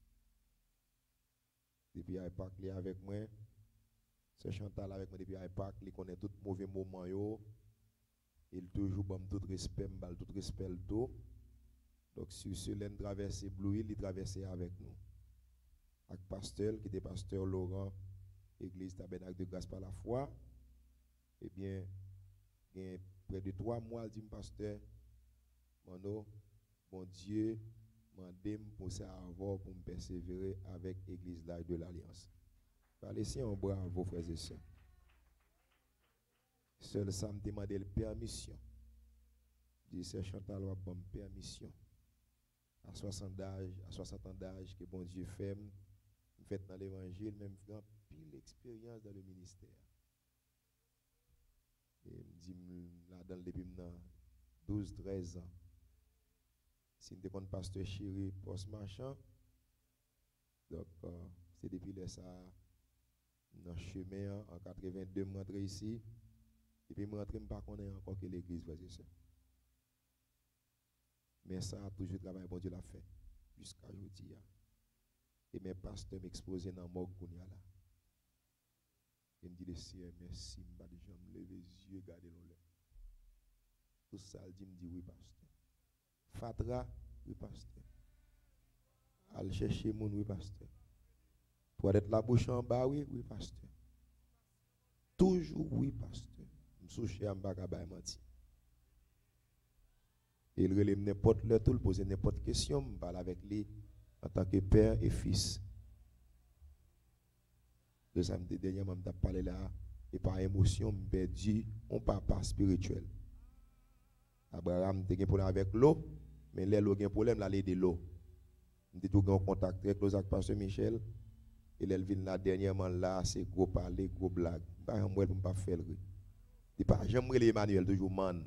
S2: Depuis I Park, elle est avec moi. C'est Chantal avec moi depuis I Park, il connaît tout mauvais moment yo. Il toujours bon tout respect, m'bal tout respect le tout. Donc sur ce l'en traverser Blue Hill, il traversait avec nous. Avec pasteur qui était pasteur Laurent, église Tabernacle de Grâce par la foi. Eh bien, il y a près de trois mois, il dit pasteur, mon bon Dieu, mandem pour ça avoir pour me persévérer avec l'église de l'Alliance. Laissez un bravo, frères et sœurs. Seul ça me demande la permission. Dit c'est Chantal va bonne permission. À soixante d'âge, à soixante ans d'âge que bon Dieu fait, fait dans l'évangile, même grand pile expérience dans le ministère. Et me dit là dans depuis douze treize ans. Si nous sommes pasteur chéri poste marchand. Donc euh, c'est depuis là ça dans chemin en quatre-vingt-deux je rentré ici. Et puis je rentre pas connaître encore que l'église frères et sœurs. Mais ça a toujours travaillé bon Dieu l'a fait jusqu'à aujourd'hui. Et mes pasteurs m'exposaient dans morgue là. Il me dit le Seigneur merci, je vais me lever les yeux, garder l'eau. Tout ça, il me dit oui pasteur. Fatra, oui pasteur. Al chercher mon oui pasteur. Pour être la bouche en bas, oui, oui pasteur. Toujours oui pasteur. Je suis soucié à me menti. Il relève n'importe le tout, poser n'importe question, je parle avec lui en tant que père et fils. Le samedi dernier, je me parlé là, et par émotion, je me perdu un papa spirituel. Abraham a un problème avec l'eau, mais l'eau a un problème, là, il de l'eau. Je suis tout en contact avec le pasteur Michel. Et l'Elvin là dernièrement là, c'est gros parler, gros blague. Pas un moyen pour pas faire le. Il pas j'aimerais l'Emmanuel toujours man.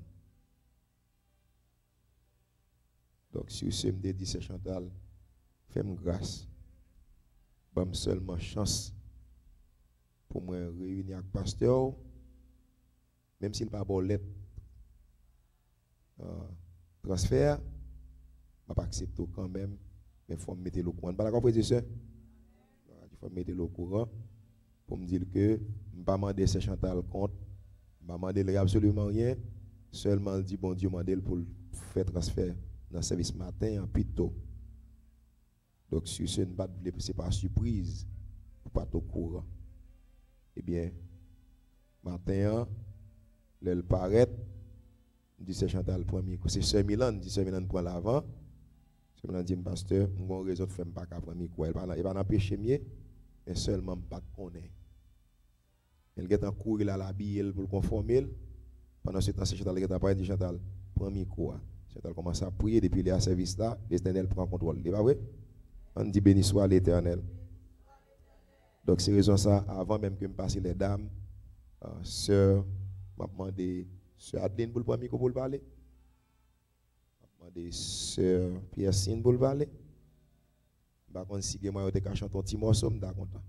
S2: Donc si vous me dit c'est Chantal, fais-moi grâce. Bam seulement chance pour moi réunir avec pasteur, même s'il pas bon lettre euh, transfert, je pas accepter quand même, mais il faut me mettre le courant. Pas d'accord, frère et sœur? Il faut me mettre le courant pour me dire que je ne pas demander c'est Chantal compte, je ne pas demander absolument rien, seulement dit bon Dieu demander pour faire transfert dans le service matin en plus tôt. Donc si ce n'est pas c'est pas surprise pour pas au courant. Eh bien matin le paraît dit c'est Chantal premier c'est Sœur Milan dit Sœur Milan prend l'avant. Sœur Milan dit pasteur mon raison de faire pas qu'à premier quoi elle pas il va empêcher mieux mais seulement pas connaît. Elle est en cours il a l'habiller pour le conformer pendant ce temps c'est Chantal qui a parlé dit Chantal premier quoi. Chantal commence à prier depuis le service là l'Éternel prend contrôle. C'est pas vrai? On dit béni soit l'Éternel. Donc c'est raison ça, avant même que me passe les dames, euh, sœur, m'a demandé sœur Adeline pour le premier micro pour le parler. M'a demandé sœur Piercine pour le parler. Par contre si moi eu te chanter un petit morceau, m'da content.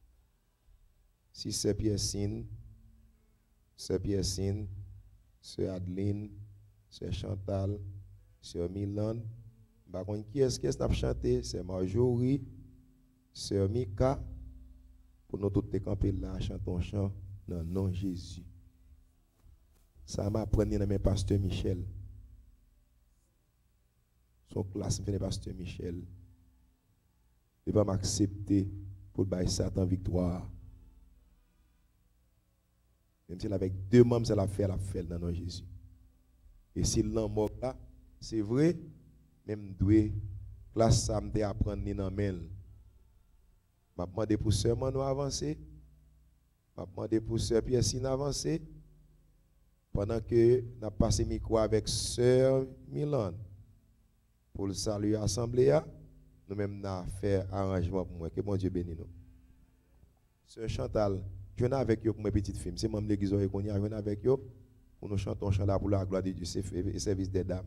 S2: Si c'est Piercine, sœur Piercine, sœur Adeline, sœur Chantal, sœur Milan. Par contre, qui est-ce qui est chanté? C'est Marjorie, c'est Mika. Pour nous tous camper là, chantons chant dans le nom de Jésus. Ça m'a appris dans mes pasteur Michel. Son classe me fait pasteur Michel. Il va m'accepter pour bailler Satan victoire. Même s'il avec deux membres, ça l'a fait, la fait dans le nom de Jésus. Et s'il l'en mort là, c'est vrai. Même doué classe ça me apprendre ni dans mel m'a demandé pour sœur Mano avancer m'a demandé pour sœur Piercine avancer pendant que n'a passé micro avec sœur Milan pour le salut assemblée nous même n'a fait arrangement pour moi que bon Dieu bénisse nous. Sœur Chantal je viens avec vous pour mes petites filles c'est même l'église qu'on y a je viens avec vous pour nous chanter un chant là pour la gloire de Dieu c'est service des dames.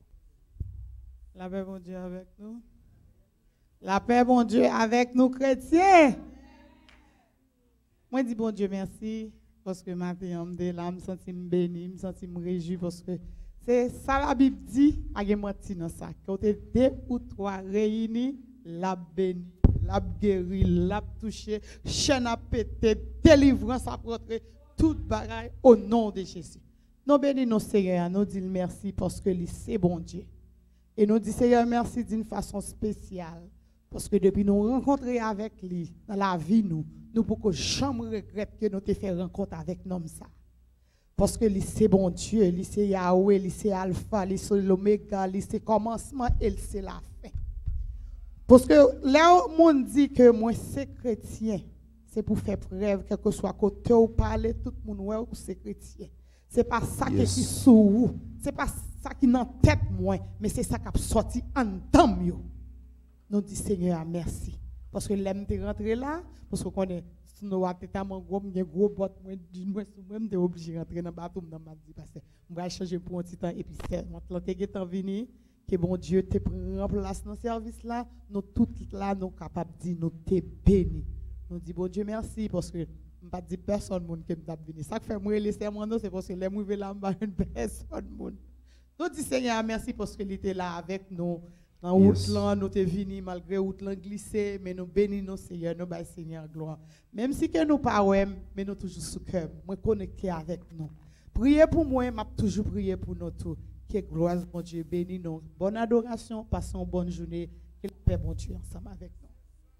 S1: La paix, bon Dieu, avec nous. La paix, bon Dieu, avec nous, chrétiens. Moi, je dis, bon Dieu, merci, parce que maintenant, je me sens béni, je me sens réjoui, parce que c'est ça la Bible dit, à menti dans ça. Quand tu es deux ou trois réunis, la béni, la guéri, la touché, chaîne à péter, délivrance à porter, toute bagaille au nom de Jésus. Nous bénissons Seigneur, nous disons merci parce que c'est bon Dieu. Et nous disons, Seigneur, merci d'une façon spéciale. Parce que depuis nous rencontrer avec lui, dans la vie, nous, nous ne pouvons jamais regretter que nous te fait rencontre avec nous. Parce que lui, c'est bon Dieu, lui, c'est Yahweh, lui, c'est Alpha, lui, c'est l'Oméga, lui, c'est commencement et c'est la fin. Parce que là, où on dit que moi, c'est chrétien, c'est pour faire preuve, quel que soit côté ou parler, tout le monde ouais, c'est chrétien. Ce n'est pas ça yes. qui est sous vous. Ce n'est pas ça qui est dans la tête, moi, mais c'est ça qui a sorti en temps. Nous disons, Seigneur, merci. Parce que l'aime de rentrer là, parce qu'on est, si nous avons tellement gros, un gros bot, moi, je suis obligé de rentrer dans le bateau, je vais parce que je vais changer pour un petit temps, et puis c'est maintenant que tu es venu, que bon Dieu te prend place dans ce service là, nous tous là, nous sommes capables de dire, nous te bénis. Nous disons, bon Dieu, merci, parce que je ne dis pas personne qui m'a venu. Ça fait moi les sermons, c'est parce que les mouvilles là, je ne personne. Nous disons Seigneur, merci parce qu'il était là avec nous. Dans yes. Outland, nous sommes venus malgré Outland glissé, mais nous bénissons Seigneur, nous bâillons Seigneur gloire. Même si que nous pas ouais, mais nous toujours sous cœur, nous connectés avec nous. Priez pour moi, m'a toujours prié pour nous tous. Que gloire mon Dieu bénisse nous. Bonne adoration, passons une bonne journée. Que la paix mon Dieu ensemble avec nous.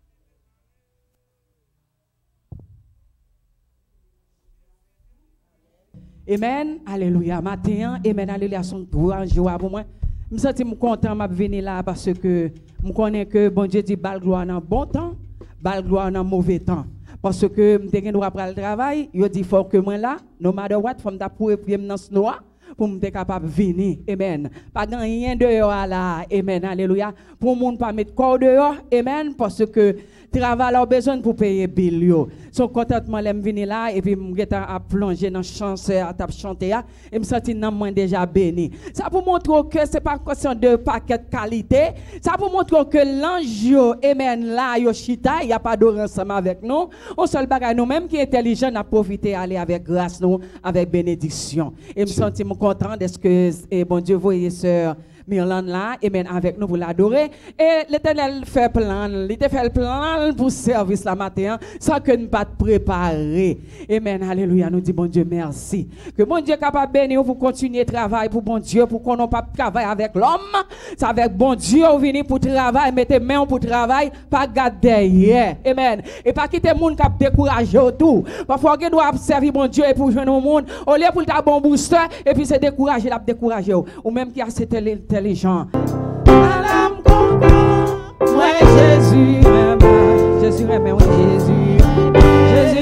S3: Amen, alléluia. Matin, amen, alléluia, son grand joie pour moi. Je me sens content de venir là parce que je connais que bon Dieu dit bal gloire dans bon temps, bal gloire dans mauvais temps. Parce que je suis après le travail, il dit faut que moi là, no matter what, faut me pour prier dans ce noir pour me capable de venir. Amen. Pas rien dehors là. Amen, alléluia. Pour monde pas mettre corps dehors. Amen, parce que travail a besoin pour payer bill yo. Son contentement l'aime venir là et puis m'geta a plonger dans chanson à tap chanter et me senti nan moi déjà béni. Ça pour montrer que c'est pas question de paquet qualité, ça pour montrer que l'ange yo amen là yo chita, y a pas d'or ensemble avec nous. On seul bagay nous même qui intelligent à profiter aller avec grâce nous avec bénédiction. Et me senti content de ce que et bon Dieu voyez sœur Mirland là, et bien avec nous pour l'adorer. Et l'Éternel fait plan, il te fait le plan pour service la matin, sans que nous pas préparer. Amen, alléluia, nous dit bon Dieu merci. Que bon Dieu capable de bénir pour continuer le travail pour bon Dieu, pour qu'on n'ait pas travailler avec l'homme. C'est avec bon Dieu, on vient pour travailler, mettez main pour travail, pas garder derrière. Amen. Et pas quitter le monde qui a découragé tout. Parfois, on doit servir bon Dieu et pour joindre au monde, au lieu pour le bon booster, et puis c'est décourager, la décourager. Ou même qui a cette intelligent. Madame Congo, moi Jésus, Jésus, mais oui Jésus, Jésus,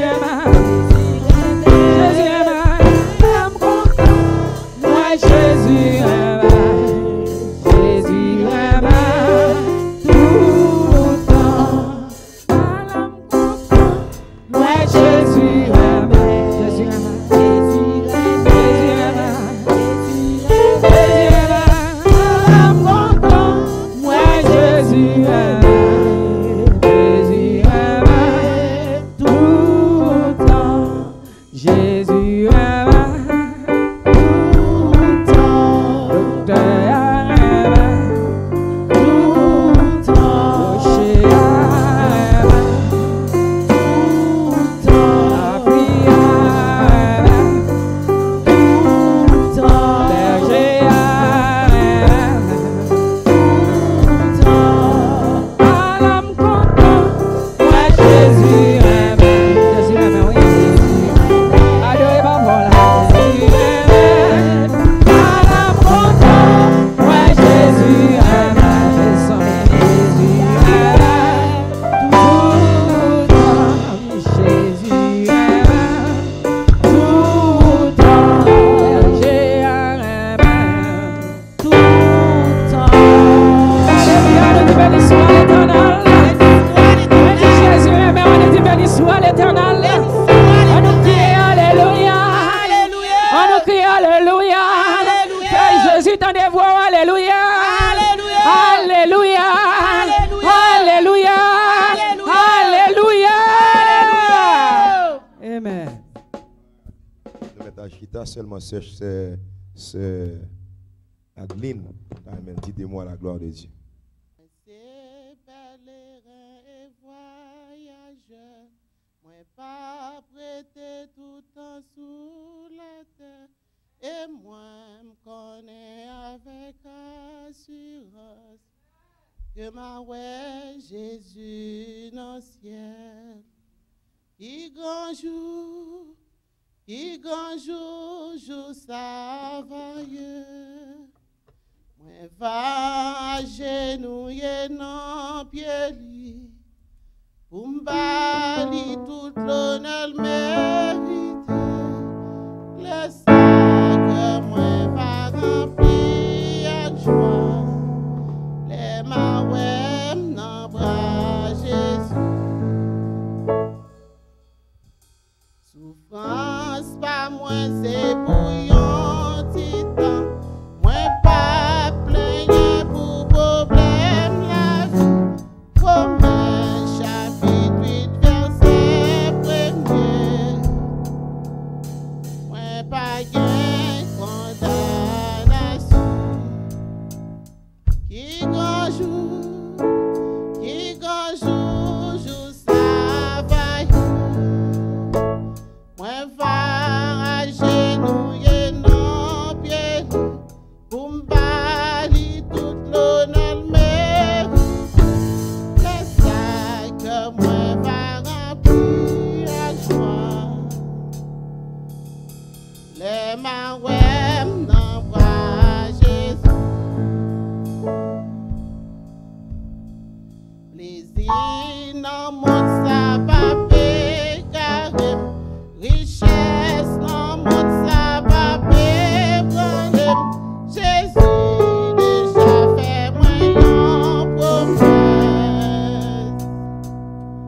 S3: Jésus, Madame Congo, moi Jésus, Jésus, tout le temps. Madame Congo, moi Jésus, Jésus,
S2: seulement c'est c'est Adeline, amen, dites-moi la gloire de Dieu.
S1: C'est pèlerin et voyageur, moi pas prêté tout temps sous la terre, et moi me connais avec assurance que ma ouais Jésus dans le ciel, il grand jour. Qui grand jour, jour savoyeux, moi va agenouiller non pied li, pour m'bali tout l'honneur mérité, le sac moi va remplir avec joie, les mawem nan bras Jésus, souffrance pas moins c'est pour yon titan, moins pas plaigner pour problème la vie. Romains chapitre huit verset premier, moins pas gain condamnation. Qui grand jour, qui grand jour, jour savoyeux. Moi va agenouiller non pied pour m'bali tout l'honneur mérite, le sac moi va remplir à joie, les mawem dans bras Jésus, plaisir dans mon sabbat carré. Richesse, non, mon sabbat, problème. Jésus déjà fait moi une promesse.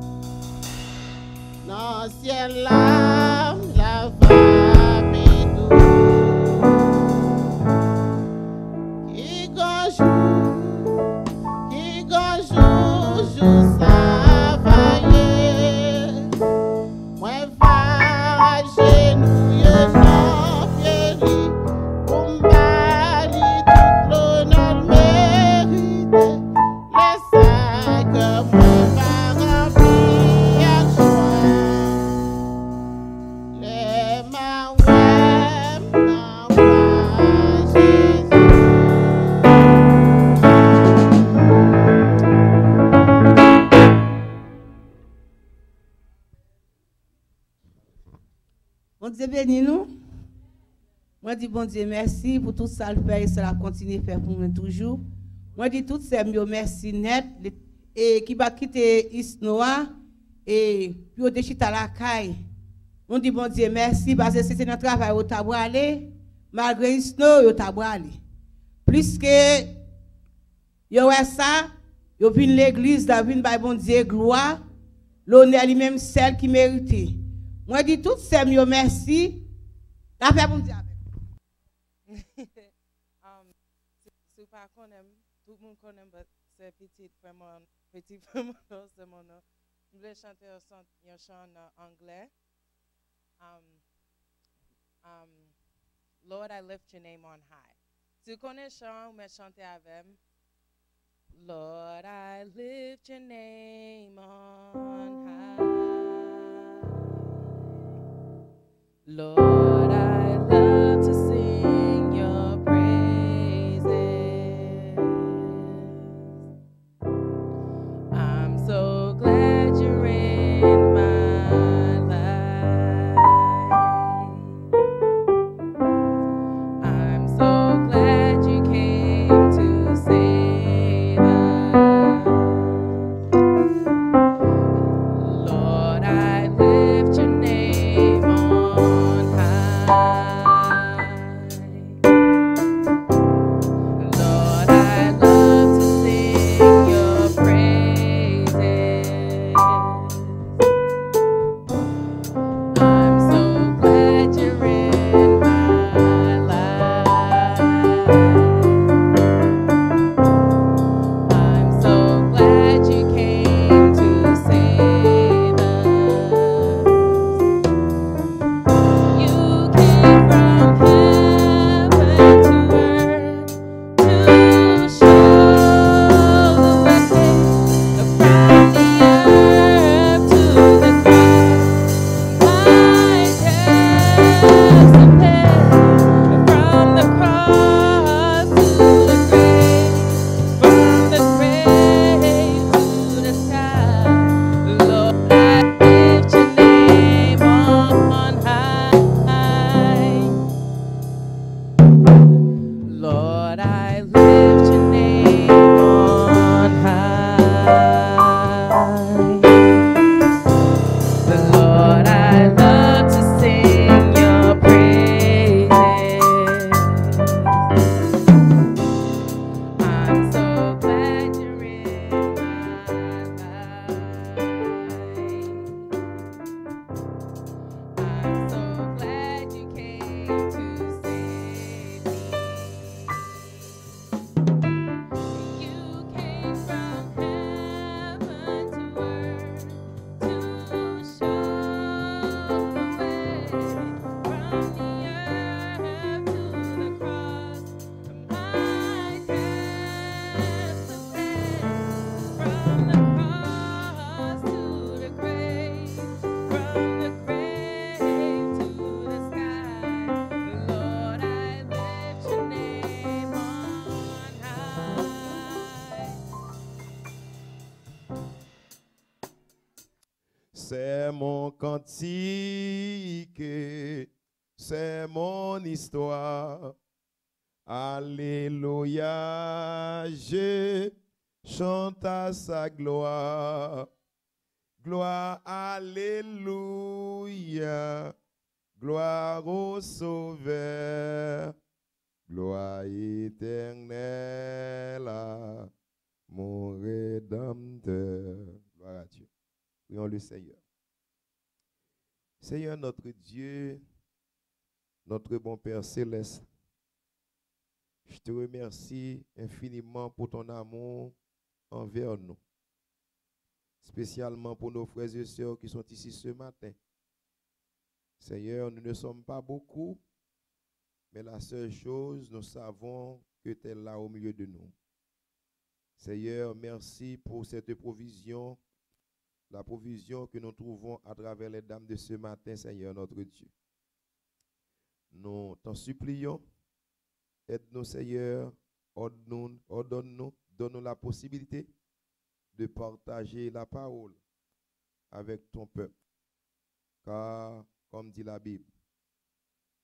S4: Dieu bénit nous. Moi, dis bon Dieu, merci pour tout ça, le fait et cela continue à faire pour nous toujours. Moi, dis tout ça, merci net, et qui va quitter Isnoa, et puis au déchit à la caille. On dit bon Dieu, merci, parce que c'était notre travail au taboulé, malgré Isnoa, au taboulé. Plus que, yo ouais ça, yo vin l'église, da vin by bon Dieu, gloire, l'honneur lui-même, celle qui méritait. Moi, dis tout ça, merci, la fait bon Dieu.
S5: um, si pas connaît, tout le monde connaît, mais c'est petit vraiment, petit vraiment, c'est mon nom. Je voulais chanter un chant en anglais. Um, um, Lord, I lift your name on high. Si vous connaissez le chant, mais chanter avec. Lord, I lift your name on high. Lord, I love to sing your praises. I'm so glad you're in my life. I'm so glad you came to save us. Lord, I lift your name on high. Lord, I love to sing your praises. I'm so glad you're in my life. I'm so glad you came to save us. You came from heaven to earth to show the way from the earth to the cross. My debts to pay from the cross to the grave, from the grave to the sky. Lord, I lift your name on high. Lord, I lift your name on high. Lord, I love to sing your praises. I'm so glad you're in my life. I'm so glad you came to save me. You came from heaven to earth to show the way from the earth to the cross. My debts to pay from the cross to the grave, from the grave to the sky. Lord, I lift your name on high.
S2: C'est mon cantique, c'est mon histoire. Alléluia, je chante à sa gloire. Gloire, alléluia, gloire au Sauveur. Gloire éternelle à mon Rédempteur. Gloire à Dieu. Prions le Seigneur. Seigneur notre Dieu, notre bon Père céleste, je te remercie infiniment pour ton amour envers nous, spécialement pour nos frères et sœurs qui sont ici ce matin. Seigneur, nous ne sommes pas beaucoup, mais la seule chose, nous savons que tu es là au milieu de nous. Seigneur, merci pour cette provision, la provision que nous trouvons à travers les dames de ce matin, Seigneur notre Dieu. Nous t'en supplions, aide-nous, Seigneur, ordonne-nous, ordonne-nous, donne-nous la possibilité de partager la parole avec ton peuple. Car, comme dit la Bible,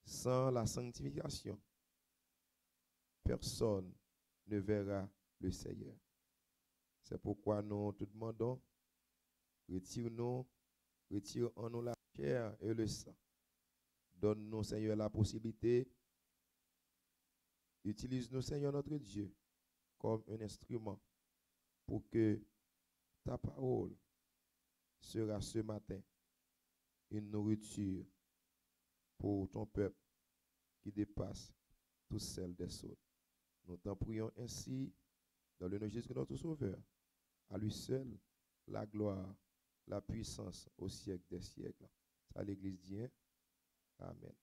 S2: Sans la sanctification, personne ne verra le Seigneur. C'est pourquoi nous te demandons, retire-nous, retire en nous la chair et le sang. Donne-nous, Seigneur, la possibilité. Utilise-nous, Seigneur, notre Dieu, comme un instrument pour que ta parole sera ce matin une nourriture pour ton peuple qui dépasse toutes celles des autres. Nous t'en prions ainsi dans le nom de Jésus notre Sauveur. À lui seul la gloire, la puissance au siècle des siècles. Ça l'Église dit. Hein? Amen.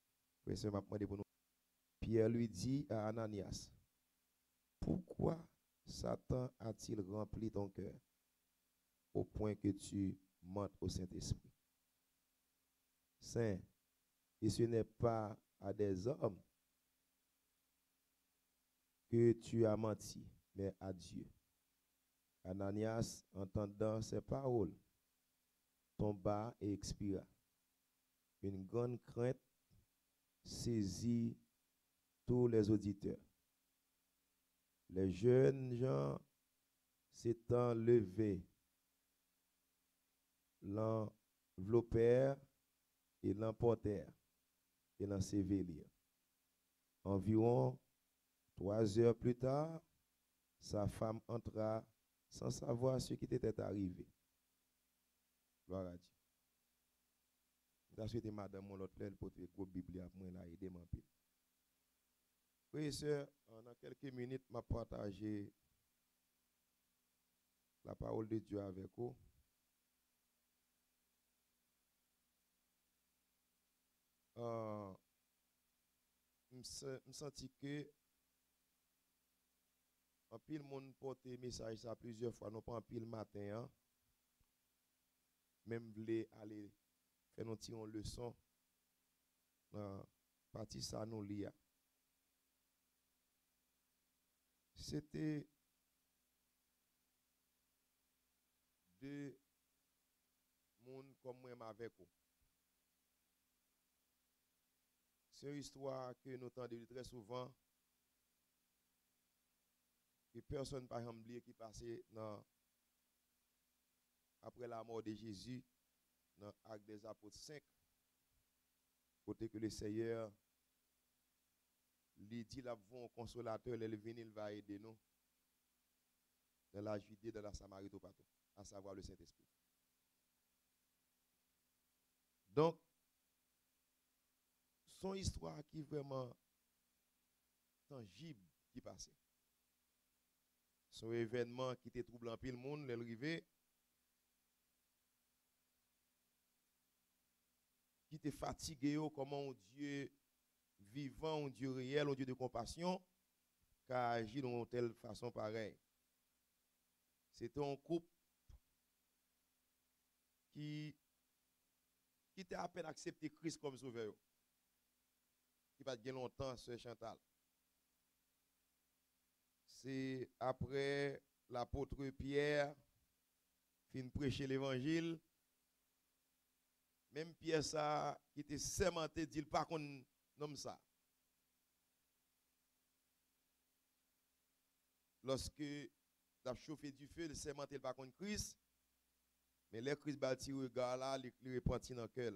S2: Pierre lui dit à Ananias, pourquoi Satan a-t-il rempli ton cœur au point que tu mentes au Saint-Esprit? Saint, et ce n'est pas à des hommes que tu as menti, mais à Dieu. Ananias, entendant ces paroles, tomba et expira. Une grande crainte saisit tous les auditeurs. Les jeunes gens s'étant levés, l'enveloppèrent et l'emportèrent et l'ensevelirent. Environ trois heures plus tard, sa femme entra sans savoir ce qui était arrivé. Gloire à Dieu. Je souhaite madame mon l'autre pour te gros Bible à moi là aider mon pile. Oui, sœur, en quelques minutes m'a partagé la parole de Dieu avec vous. Euh, je senti que en pile monde porte message ça plusieurs fois, non pas en pile matin, hein? Même voulez aller faire nous tirer une leçon dans partie ça nous lia. C'était deux monde comme moi avec vous. C'est une histoire que nous entendons très souvent. Que personne par exemple oublié qui passait dans après la mort de Jésus dans Actes des Apôtres cinq, côté que le Seigneur lui dit là vont consolateur, il vient, il va aider nous dans la Judée, dans la Samarie, tout partout, à savoir le Saint-Esprit. Donc, son histoire qui est vraiment tangible qui passait. Son événement qui était troublant pile le monde, l'arrivée, qui était fatigué, comment un Dieu vivant, un Dieu réel, un Dieu de compassion, qui a agi de telle façon pareille. C'était un couple qui, qui était à peine accepté Christ comme sauveur. Qui va bien longtemps, Sœur Chantal. C'est après l'apôtre Pierre fin prêcher l'évangile. Même Pierre ça qui était sémenté dit pas qu'on nomme ça. Lorsque la chauffé du feu, le sémenté pas contre Christ, mais les Christ bâti regard là, il repentit dans le cœur.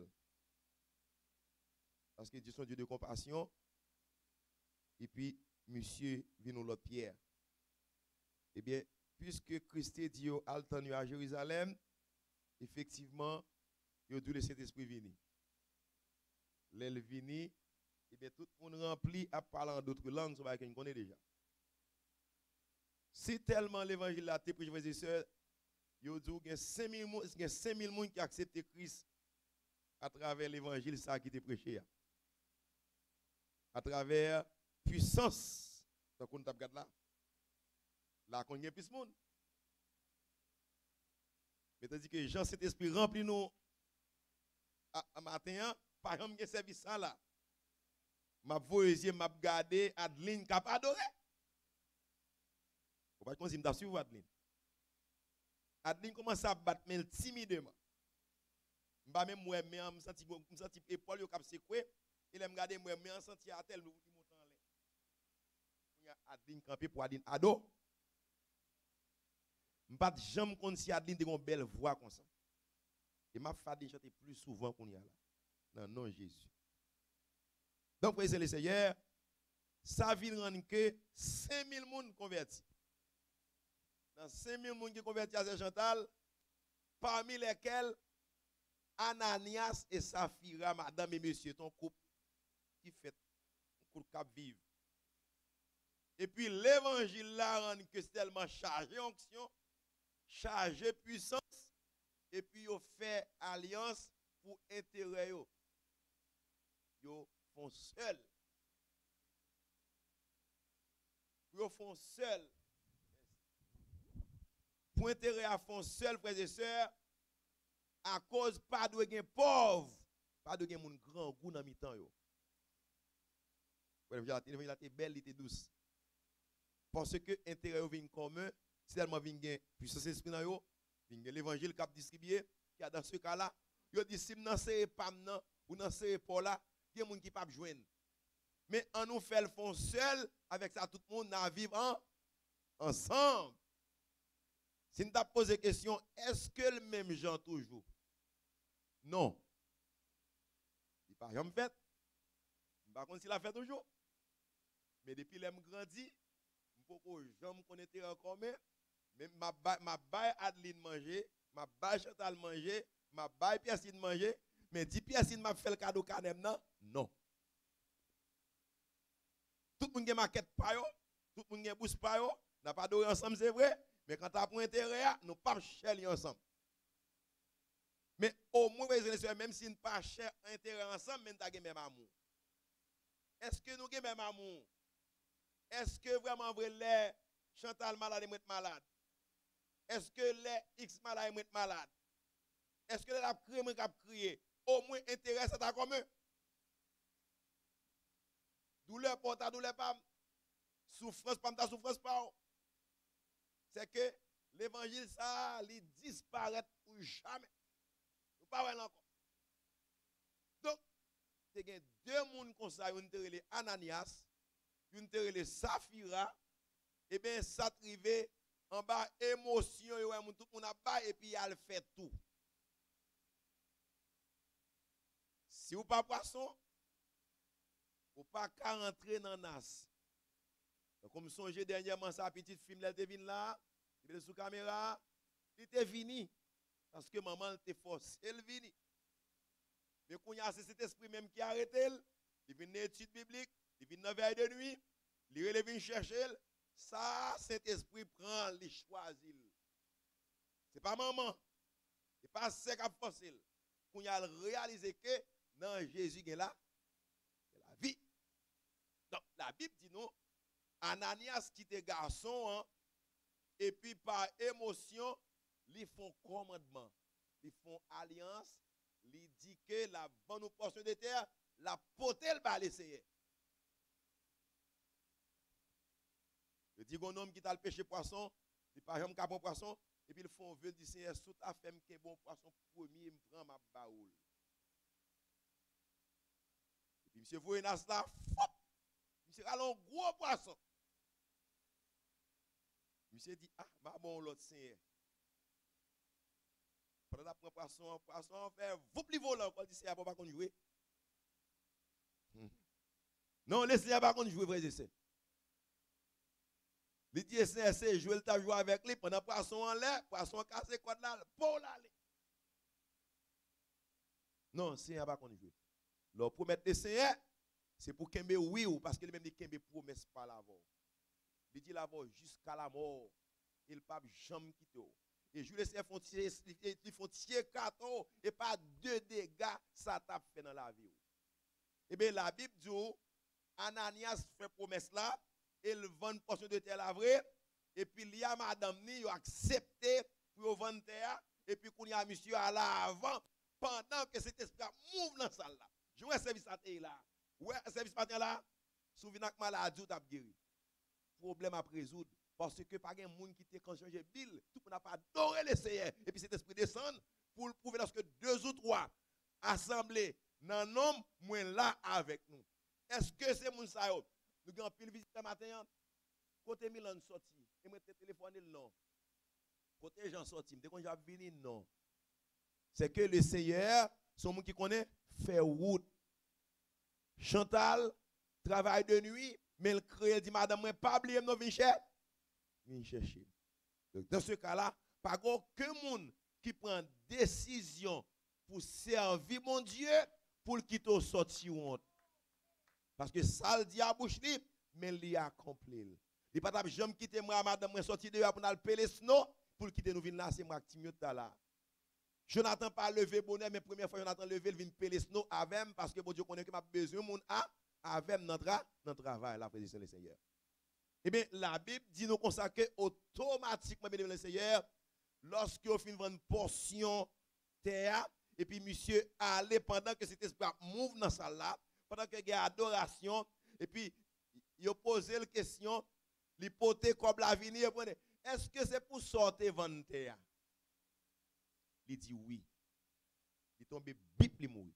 S2: Parce que Dieu est un Dieu de compassion. Et puis, monsieur vient nous l'autre Pierre. Eh bien, puisque Christ dit al tenu à Jérusalem, effectivement, il a dû laisser l'esprit venir. L'elle vini, eh bien, tout le monde rempli à parler en d'autres langues, ça va qu'on connaît déjà. Si tellement l'évangile a été prêché, frères et sœurs, il y a cinq mille personnes qui ont accepté Christ à travers l'évangile ça qui était prêché. À travers puissance, donc on tape là. Là, qu'on y a plus de monde. Mais tandis que Jean, cet esprit rempli nous à matin, par exemple, il y a service ça là. Ma voisine m'a gardé, Adeline cap adoré. Vous pas comment si m't'a suivi Adeline. Adeline commence à battre mais timidement. M'pa même moi mais me senti me senti épaule yo cap secoué Il aime garder moi mais en senti à tel nous monte en l'air. Il y a Adeline campé pour Adeline ado. M'pas jamais kon si Adeline de une belle voix comme ça. Et m'a fait Adeline chanter plus souvent qu'on y a là. Non non Jésus. Donc frères et sœurs, ça vient rendre que cinq mille personnes convertis. Dans cinq mille personnes qui convertis à Saint-Chantal, parmi lesquels Ananias et Saphira, madame et monsieur, ton couple qui fait un couple cap vivre. Et puis l'évangile là rend que c'est tellement chargé onction, chargé puissance, et puis ils fait alliance pour intérêt yo. Yo font seul. Ils font seul. Pour intérêt à fond seul, frères et sœurs, à cause pas de gen pauvre, pas de gen moun grand goût dans mi-temps yo. Ouais, la était belle, elle était douce. Parce que intérêt yo vient commun, c'est tellement vient gen puissance esprit dans yo, vient gen l'évangile qui a distribué, qui a dans ce cas-là, yo dit si nan c'est pas nan ou nan c'est pas là, il y a moun qui pas joindre. Mais on nous fait le fond seul, avec ça tout le monde n'a vivre en, ensemble. Si nous avons posé la question, est-ce que le même gens toujours? Non. Il pas jamais fait. Par contre, s'il a fait toujours. Mais depuis que je grandi, je ne jamais connaître en commun. Mais ma baille Adeline manger, ma baille Chantal manger, ma baille Piacine manger. Mais dit Piacine m'a fait le cadeau canem non? Non. Tout le monde a maquette pa yo, tout le monde a bouche pa yo, n'a pas doré ensemble, c'est vrai, mais quand tu as pour intérêt, nous pas cher ensemble. Mais au moins, même si nous pas cher intérêt ensemble, mais nous avons même amour. Est-ce que nous avons même amour? Est-ce que vraiment vrai les Chantal malade et malade? Est-ce que les X malade et malade? Est-ce que les la crié et crié? Au moins intérêt c'est à commun. Douleur pour ta douleur pas, souffrance pas ta souffrance pas. C'est que l'évangile ça, il disparaît pour jamais. Nous pas voir encore. Donc, il y a deux personnes comme ça, une te Ananias, une te Saphira, et bien ça trivé en bas émotion, tout le monde a bas et puis il fait tout. Si vous pas poisson, ou pas qu'à rentrer dans Nas. Comme songez dernièrement sa petite film là devine là, il est sous caméra, il était venu parce que maman était forcée, elle vini. Mais quand il y a cet esprit même qui a arrêté, il vient dans l'étude biblique, il vient dans la veille de nuit, il vient chercher, ça cet esprit prend, il choisit. C'est pas maman, c'est pas ce qui a forcé. Quand il a réalisé que dans Jésus est là, c'est la vie. Donc, la Bible dit nous, Ananias qui était garçon, hein, et puis par émotion, ils font commandement, ils font alliance, ils disent que la bonne portion de terre, la potelle va l'essayer. Il dit qu'on homme qui t'a le péché poisson, il par exemple qu'à bon poisson, et puis ils font vœu du Seigneur, sous ta femme qui est bon poisson premier, me prend ma baoule. Et puis monsieur voyez nas là, fop! Monsieur a un gros poisson. Monsieur dit, ah, ma bon l'autre Seigneur. Pendant la prend poisson, poisson fait vous plus volant, quand il dit Seigneur pas qu'on jouer. Non, le Seigneur pas qu'on jouer frère et sœurs. Il dit Seigneur, c'est jouer, t'a joué avec lui pendant poisson en l'air, poisson cassé quoi là, pour l'aller. Non, Seigneur pas qu'on jouer. Leur promettre le Seigneur, c'est pour qu'il oui ou parce qu'il même dit qu'il promesse pas l'avant. Il dit l'avant jusqu'à la mort. Il pas jamais quitter. Et je laisse font tirer ils font tirer quatre et pas deux dégâts ça t'a fait dans la vie. Et bien la Bible dit Ananias fait promesse là, il vend une portion de terre la vraie et puis il y a madame ni a accepté pour vendre terre et puis qu'on y a monsieur à l'avant pendant que cet esprit move dans la salle là. Je vois service matin là. Ouais, service matin là, souvenez que maladie ou t'a guéri. Problème à résoudre parce que pas un monde qui te quand changer bill, tout le monde n'a pas adoré le Seigneur et puis cet esprit descend pour prouver lorsque deux ou trois assemblés nan nom moi là avec nous. Est-ce que c'est moun sa yo? Nous avons pile visite matin. Côté Milan sorti, et moi téléphoné non. Côté Jean sorti, dès qu'on j'ai venu non. C'est que le Seigneur, son monde qui connaît, fait route. Chantal travaille de nuit, mais le crée dit madame moi pas oublier non vinn chercher. Vinn chercher. Donc dans ce cas-là, pas aucun monde qui prend décision pour servir mon Dieu pour quitter sorti honte. Parce que ça le dit à bouche libre, mais il a accompli. Il pas t'a jamais quitter moi madame moi sorti dehors pour aller peler snow pour quitter nous venir là c'est moi qui Timothy là. Jonathan pas lever bonheur mais première fois Jonathan lever il vient peler snow avec parce que bon Dieu connaît que m'a besoin moun a avec notre notre travail la prédiction du Seigneur. Eh bien la Bible dit nous consacrer automatiquement bien le Seigneur lorsque on fin vendre portion terre et puis monsieur aller pendant que cet esprit move dans salle là pendant que il y a adoration et puis il a posé la question l'hypothèse comme l'avenir est-ce que c'est pour sortir vendre terre? Il dit oui. Il tombe bip li mourir.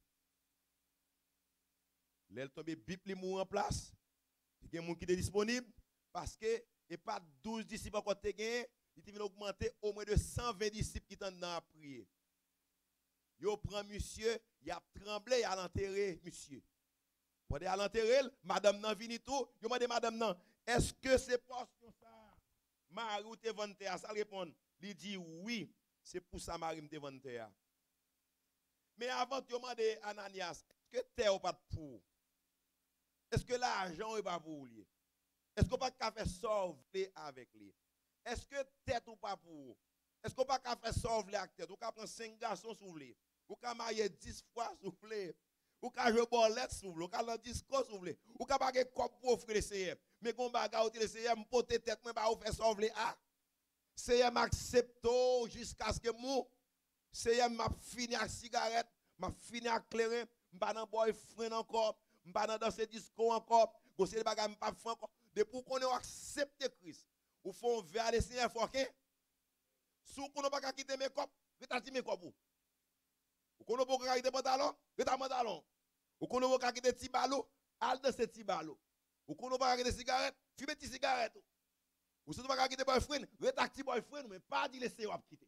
S2: L'elle tombe bip li mourir en place. Il y a des gens qui sont disponibles parce que et pas douze disciples encore te gagné, il vient augmenter au moins de cent vingt disciples qui sont dans la prière. Yo prend monsieur, il a tremblé, il a l'enterré monsieur. Pendant à l'enterrer, madame nan vini tout, yo mande madame nan, est-ce que c'est portion ça? Marie ou te vendre terre, ça répond. Il dit oui, c'est pour ça Marie te vendre terre. Mais avant de demander Ananias, est-ce que terre ou pas pour? Est-ce que l'argent est pas pour lui? Est-ce qu'on pas faire sauver avec lui? Est-ce que tête ou pas pour? Est-ce qu'on pas faire sauver avec tête? Ou ka prendre cinq garçons sous lui? Ou ka marier dix fois sous lui? Ou ka jouer bolette sous lui? Ou ka dans disco sous lui? Ou ka pas cop pour offrir le C M? Mais qu'on bagarre au le C M porter tête moi ba ou faire sauver ah? C M accepto jusqu'à ce que mou. C M m'a fini à cigarette, m'a fini à clairer, m'pa dans boyfriend encore, m'pa dans danser disco encore, gosser les bagages m'pa faire encore. Depuis qu'on a accepté Christ, ou font vers les Seigneur faut que sous qu'on pas quitter mes copes, retati mes copes. Ou qu'on pas quitter pantalon, retati pantalon. Ou qu'on pas quitter tibalo, al de ce tibalo. Ou qu'on pas quitter cigarette, fumer ti cigarette. Ou si tu pas quitter boyfriend, retati boyfriend mais pas dit laisser ou quitter.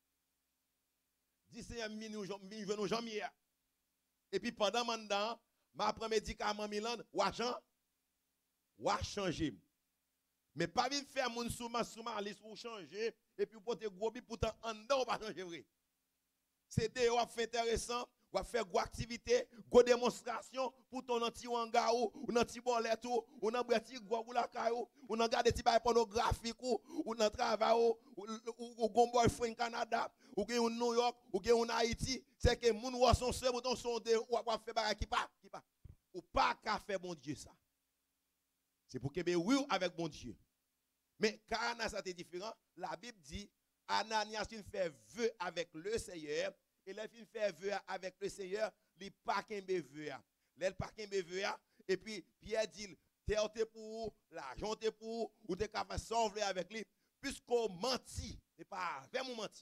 S2: Dis Seigneur mini nous janvier. Et puis pendant mandat, m'a prend médicament Milan, ou argent ou changer. Mais pas vite faire mon souma souma liste pour changer et puis pour te gros bi pourtant en dedans pas changer vrai. C'est des ou fait intéressant, ou faire gros activité, gros démonstration pour ton anti wanga ou ou anti bolette ou ou nan breti gros ou la caillou, ou nan garder ti bail pornographique ou ou nan travail ou ou gon boyfriend Canada, ou gen ou New York, ou gen ou Haïti, c'est que moun ou son se bouton son de ou va faire bail qui pas qui pas ou pas qu'à faire bon Dieu ça. C'est pour que oui avec bon Dieu. Mais quand Ananias est différent, la Bible dit Ananias il fait vœu avec le Seigneur et là il fait vœu avec le Seigneur, il pas kembe vœu. Là pas kembe vœu et puis Pierre dit terre te pour, l'argent te pour ou te capable sauver avec lui puisqu'on menti, et pas vraiment menti.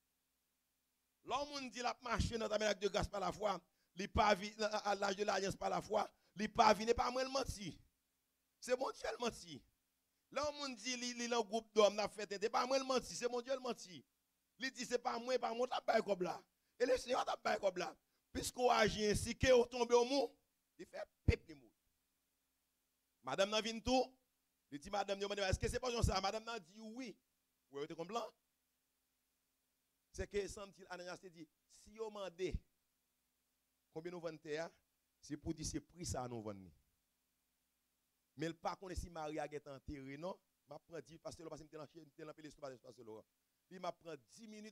S2: L'homme dit la marcher dans ta de grâce par la foi, il pas à l'âge de l'alliance par la foi, il pas n'est pas moi le menti. C'est mon Dieu le menti. Là, on dit qu'il est un groupe d'hommes, n'a fait, c'est pas moi le menti, c'est mon Dieu le menti. Il dit c'est pas moi, pas moi, t'as pas comme là. Et le Seigneur t'as pas comme là. Puisqu'on agit ainsi, qu'on tombe au mou, il fait pep les mou. Madame n'a vient tout, il dit madame, est-ce que c'est pas ça? Madame n'a dit oui. Vous voyez comme blanc? C'est que, semble-t-il, Ananias dit, si on m'a dit combien nous vendons, c'est pour dire c'est prix ça nous vendons. Mais le pas connaît si Maria est enterrée, non? Je prends dix parce que le passé me dans l'espace espace Laurent. Il m'a prend dix minutes.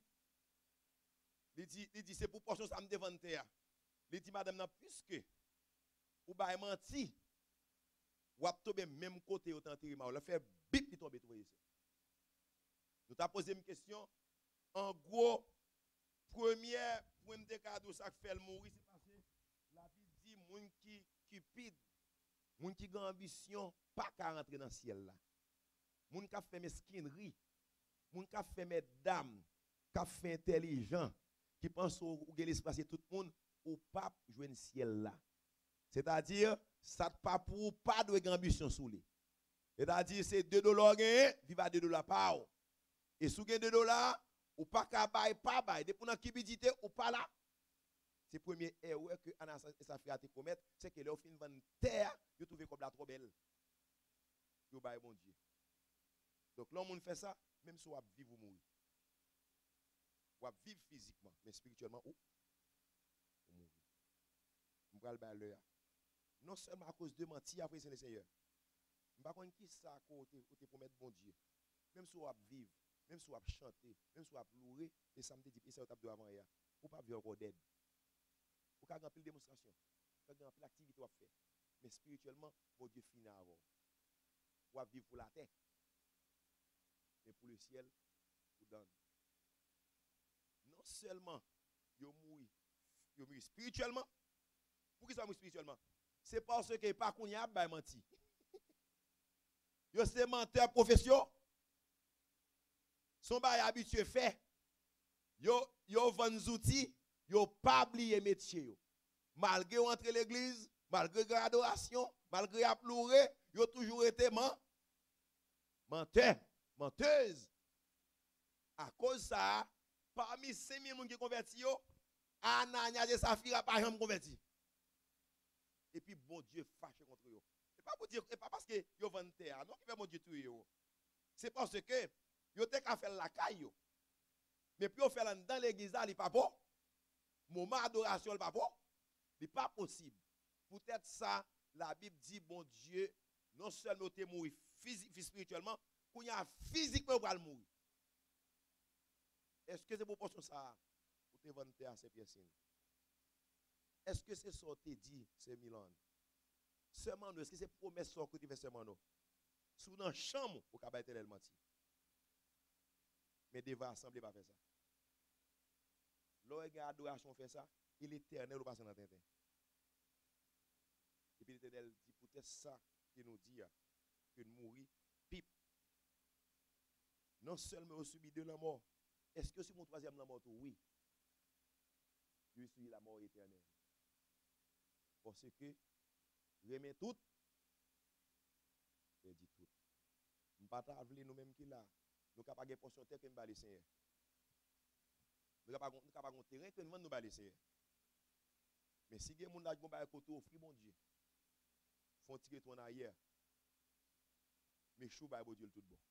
S2: Il dit il dit c'est pour portion ça me devant terre. Il dit madame non puisque ou ba menti. Ou a tomber même côté au enterré m'a. Le fait bip il tombe tout ici. Nous t'a posé une question en gros première pour me cadeau ça fait le mourir c'est parce que la Bible dit moun qui cupide moun qui a ambition, pas qu'à rentrer dans le ciel là. Moun qui a fait mesquinerie, moun qui a fait mes dames, qui a fait intelligent, qui pense au l'espace tout le monde, ou pas jouer le ciel là. C'est-à-dire, ça pas pour pas de ambition sous lui. C'est-à-dire, c'est deux dollars gagné, vive à deux dollars par an. Et sous deux dollars, ou pas qu'à bail, pas bail. Depuis qu'on cupidité, ou pas là. C'est le premier erreur que Anna Safira te commettre, c'est que leur fin de terre, vous trouvez comme la trop belle. Vous bail bon Dieu. Donc, l'homme fait ça, même si on vivre ou mourir. On vivre physiquement, mais spirituellement, ou mourir. On va le bail non seulement à cause de mentir après c'est le Seigneur. Je ne sais pas qui ça côté côté pour mettre bon Dieu. Même si on va vivre, même si on va chanter, même si on va pleurer, et ça me dit et ça tape de avant hier. Ou pas vivre encore d'aide. Ou pas remplir démonstration. Ou pas remplir l'activité à faire. Mais spirituellement, bon Dieu finit avant. Ou va vivre pour la terre. Mais pour le ciel, vous donne. Non seulement yo mouri, yo mouri spirituellement. Pour qui ça mouri spirituellement? C'est parce que pas qu'on y a pas menti. Yo c'est menteur profession. Son bail habitué fait. Yo yo vend outils, yo pas oublier métier yo. Malgré entrer l'église, malgré adoration, malgré a pleurer, yo toujours été man menteur, menteuse. À cause ça, parmi cinq mille personnes qui converti yo, Anania de Safira pas jamais converti. Et puis bon Dieu fâché contre eux. Et pas pour dire, et pas parce que yo vend terre, non qui fait mon Dieu tuer yo. C'est parce que yo te ka faire la caille yo. Mais puis on fait dans l'église là, il pas bon. Moment adoration il pas bon. Il pas possible. Peut-être ça la Bible dit bon Dieu non seulement te mourir physiquement spirituellement, qu'on y a physiquement pour mourir. Est-ce que c'est proportion ça pour te vendre terre à ces pièces? Est-ce que c'est ça que tu dit, c'est Milan? Seulement, est-ce que c'est promesse que tu fais seulement nous? Sous dans la chambre, au cas où menti. Mais devant l'assemblée, pas faire ça. Lorsque l'adoration fait ça, il est éternel ou pas dans Tintin. Et puis l'éternel dit, peut-être ça qui nous dit que nous mourir, pipe. Non seulement au subit de la mort, est-ce que c'est mon troisième la mort? Oui. Je suis la mort éternelle. Parce que, remet tout, et dit tout. Nous ne pouvons pas nous-mêmes qui là. Nous ne pouvons pas avoir portion de terre que nous allons Seigneur. Nous ne pouvons pas avoir terrain que nous allons Seigneur. Mais si les gens qui ont un côté offrir mon Dieu, font tirer ton arrière, mais chou ba Dieu tout bon.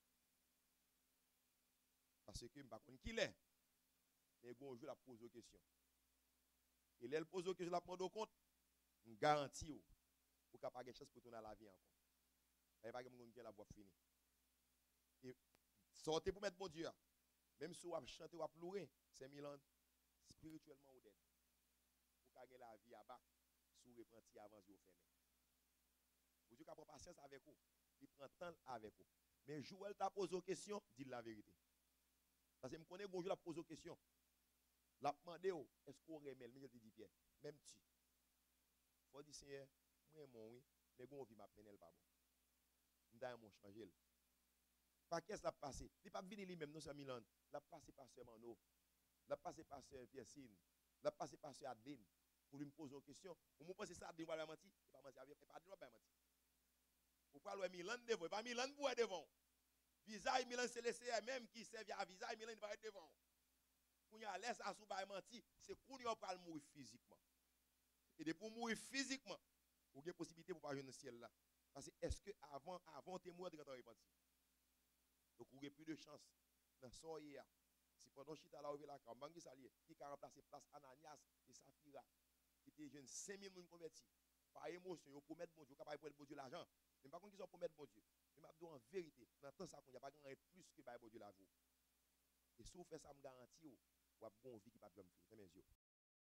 S2: Parce que je ne sais pas qui l'est. Mais bon, je la pose aux questions. Et là, elle pose aux questions, la prendre au compte. Je garantis ou pour qu'il n'y ait pas de chance pour tourner à la vie encore. Il n'y a pas de monde qui a la voix finie. Et sortez pour mettre bon Dieu. Même si vous chantez ou pleurer, c'est Milan spirituellement ou d'être. Pour qu'il y ait la vie à bas, sous repenti avant de vous fermer. Vous dites qu'il prend patience avec vous. Il prend temps avec vous. Mais Joël t'a posé aux questions, dit la vérité. Parce que je connais bonjour la pose aux questions. La demandé est-ce qu'on remet, mais je te dis Pierre, même tu. Faut dire Seigneur, moi mon oui, mais bon vie m'a peine pas bon. M'da mon changer. Pas qu'est-ce l'a passé, il pas venir lui même non c'est Milan, l'a passé par sœur Mano, l'a passé par sœur Piercine, l'a passé par sœur Adeline pour lui me poser une question. Ou me penser ça Adeline va mentir, et pas mentir avec, et pas Adeline va mentir. Pourquoi le Milan devant, pas Milan pour devant. Visage Milan c'est laissé même qui servent à visage Milan va être devant. Quand y a laisse à sous ba mentir, c'est qu'on y a pas mourir physiquement. Et de pour mourir physiquement, vous avez possibilité pour pas jouer dans le ciel là. Parce que est-ce que avant avant de mourir de quand on repenti. Donc vous avez plus de chance dans ce hier. Si pendant chita là ouvert la cam, bangi salier, qui a remplacé place Ananias et Safira, qui était jeune cinq mille personnes convertis. Par émotion, ils promettent bon Dieu, capable pour bon Dieu l'argent. Mais par contre qu'ils ont promettre bon Dieu. Mais m'a dit en vérité, dans temps ça qu'on y a pas gagné plus que par bon Dieu la vous. Et si vous faites ça me garantit, vous avez bon vie qui pas de l'homme, mes yeux.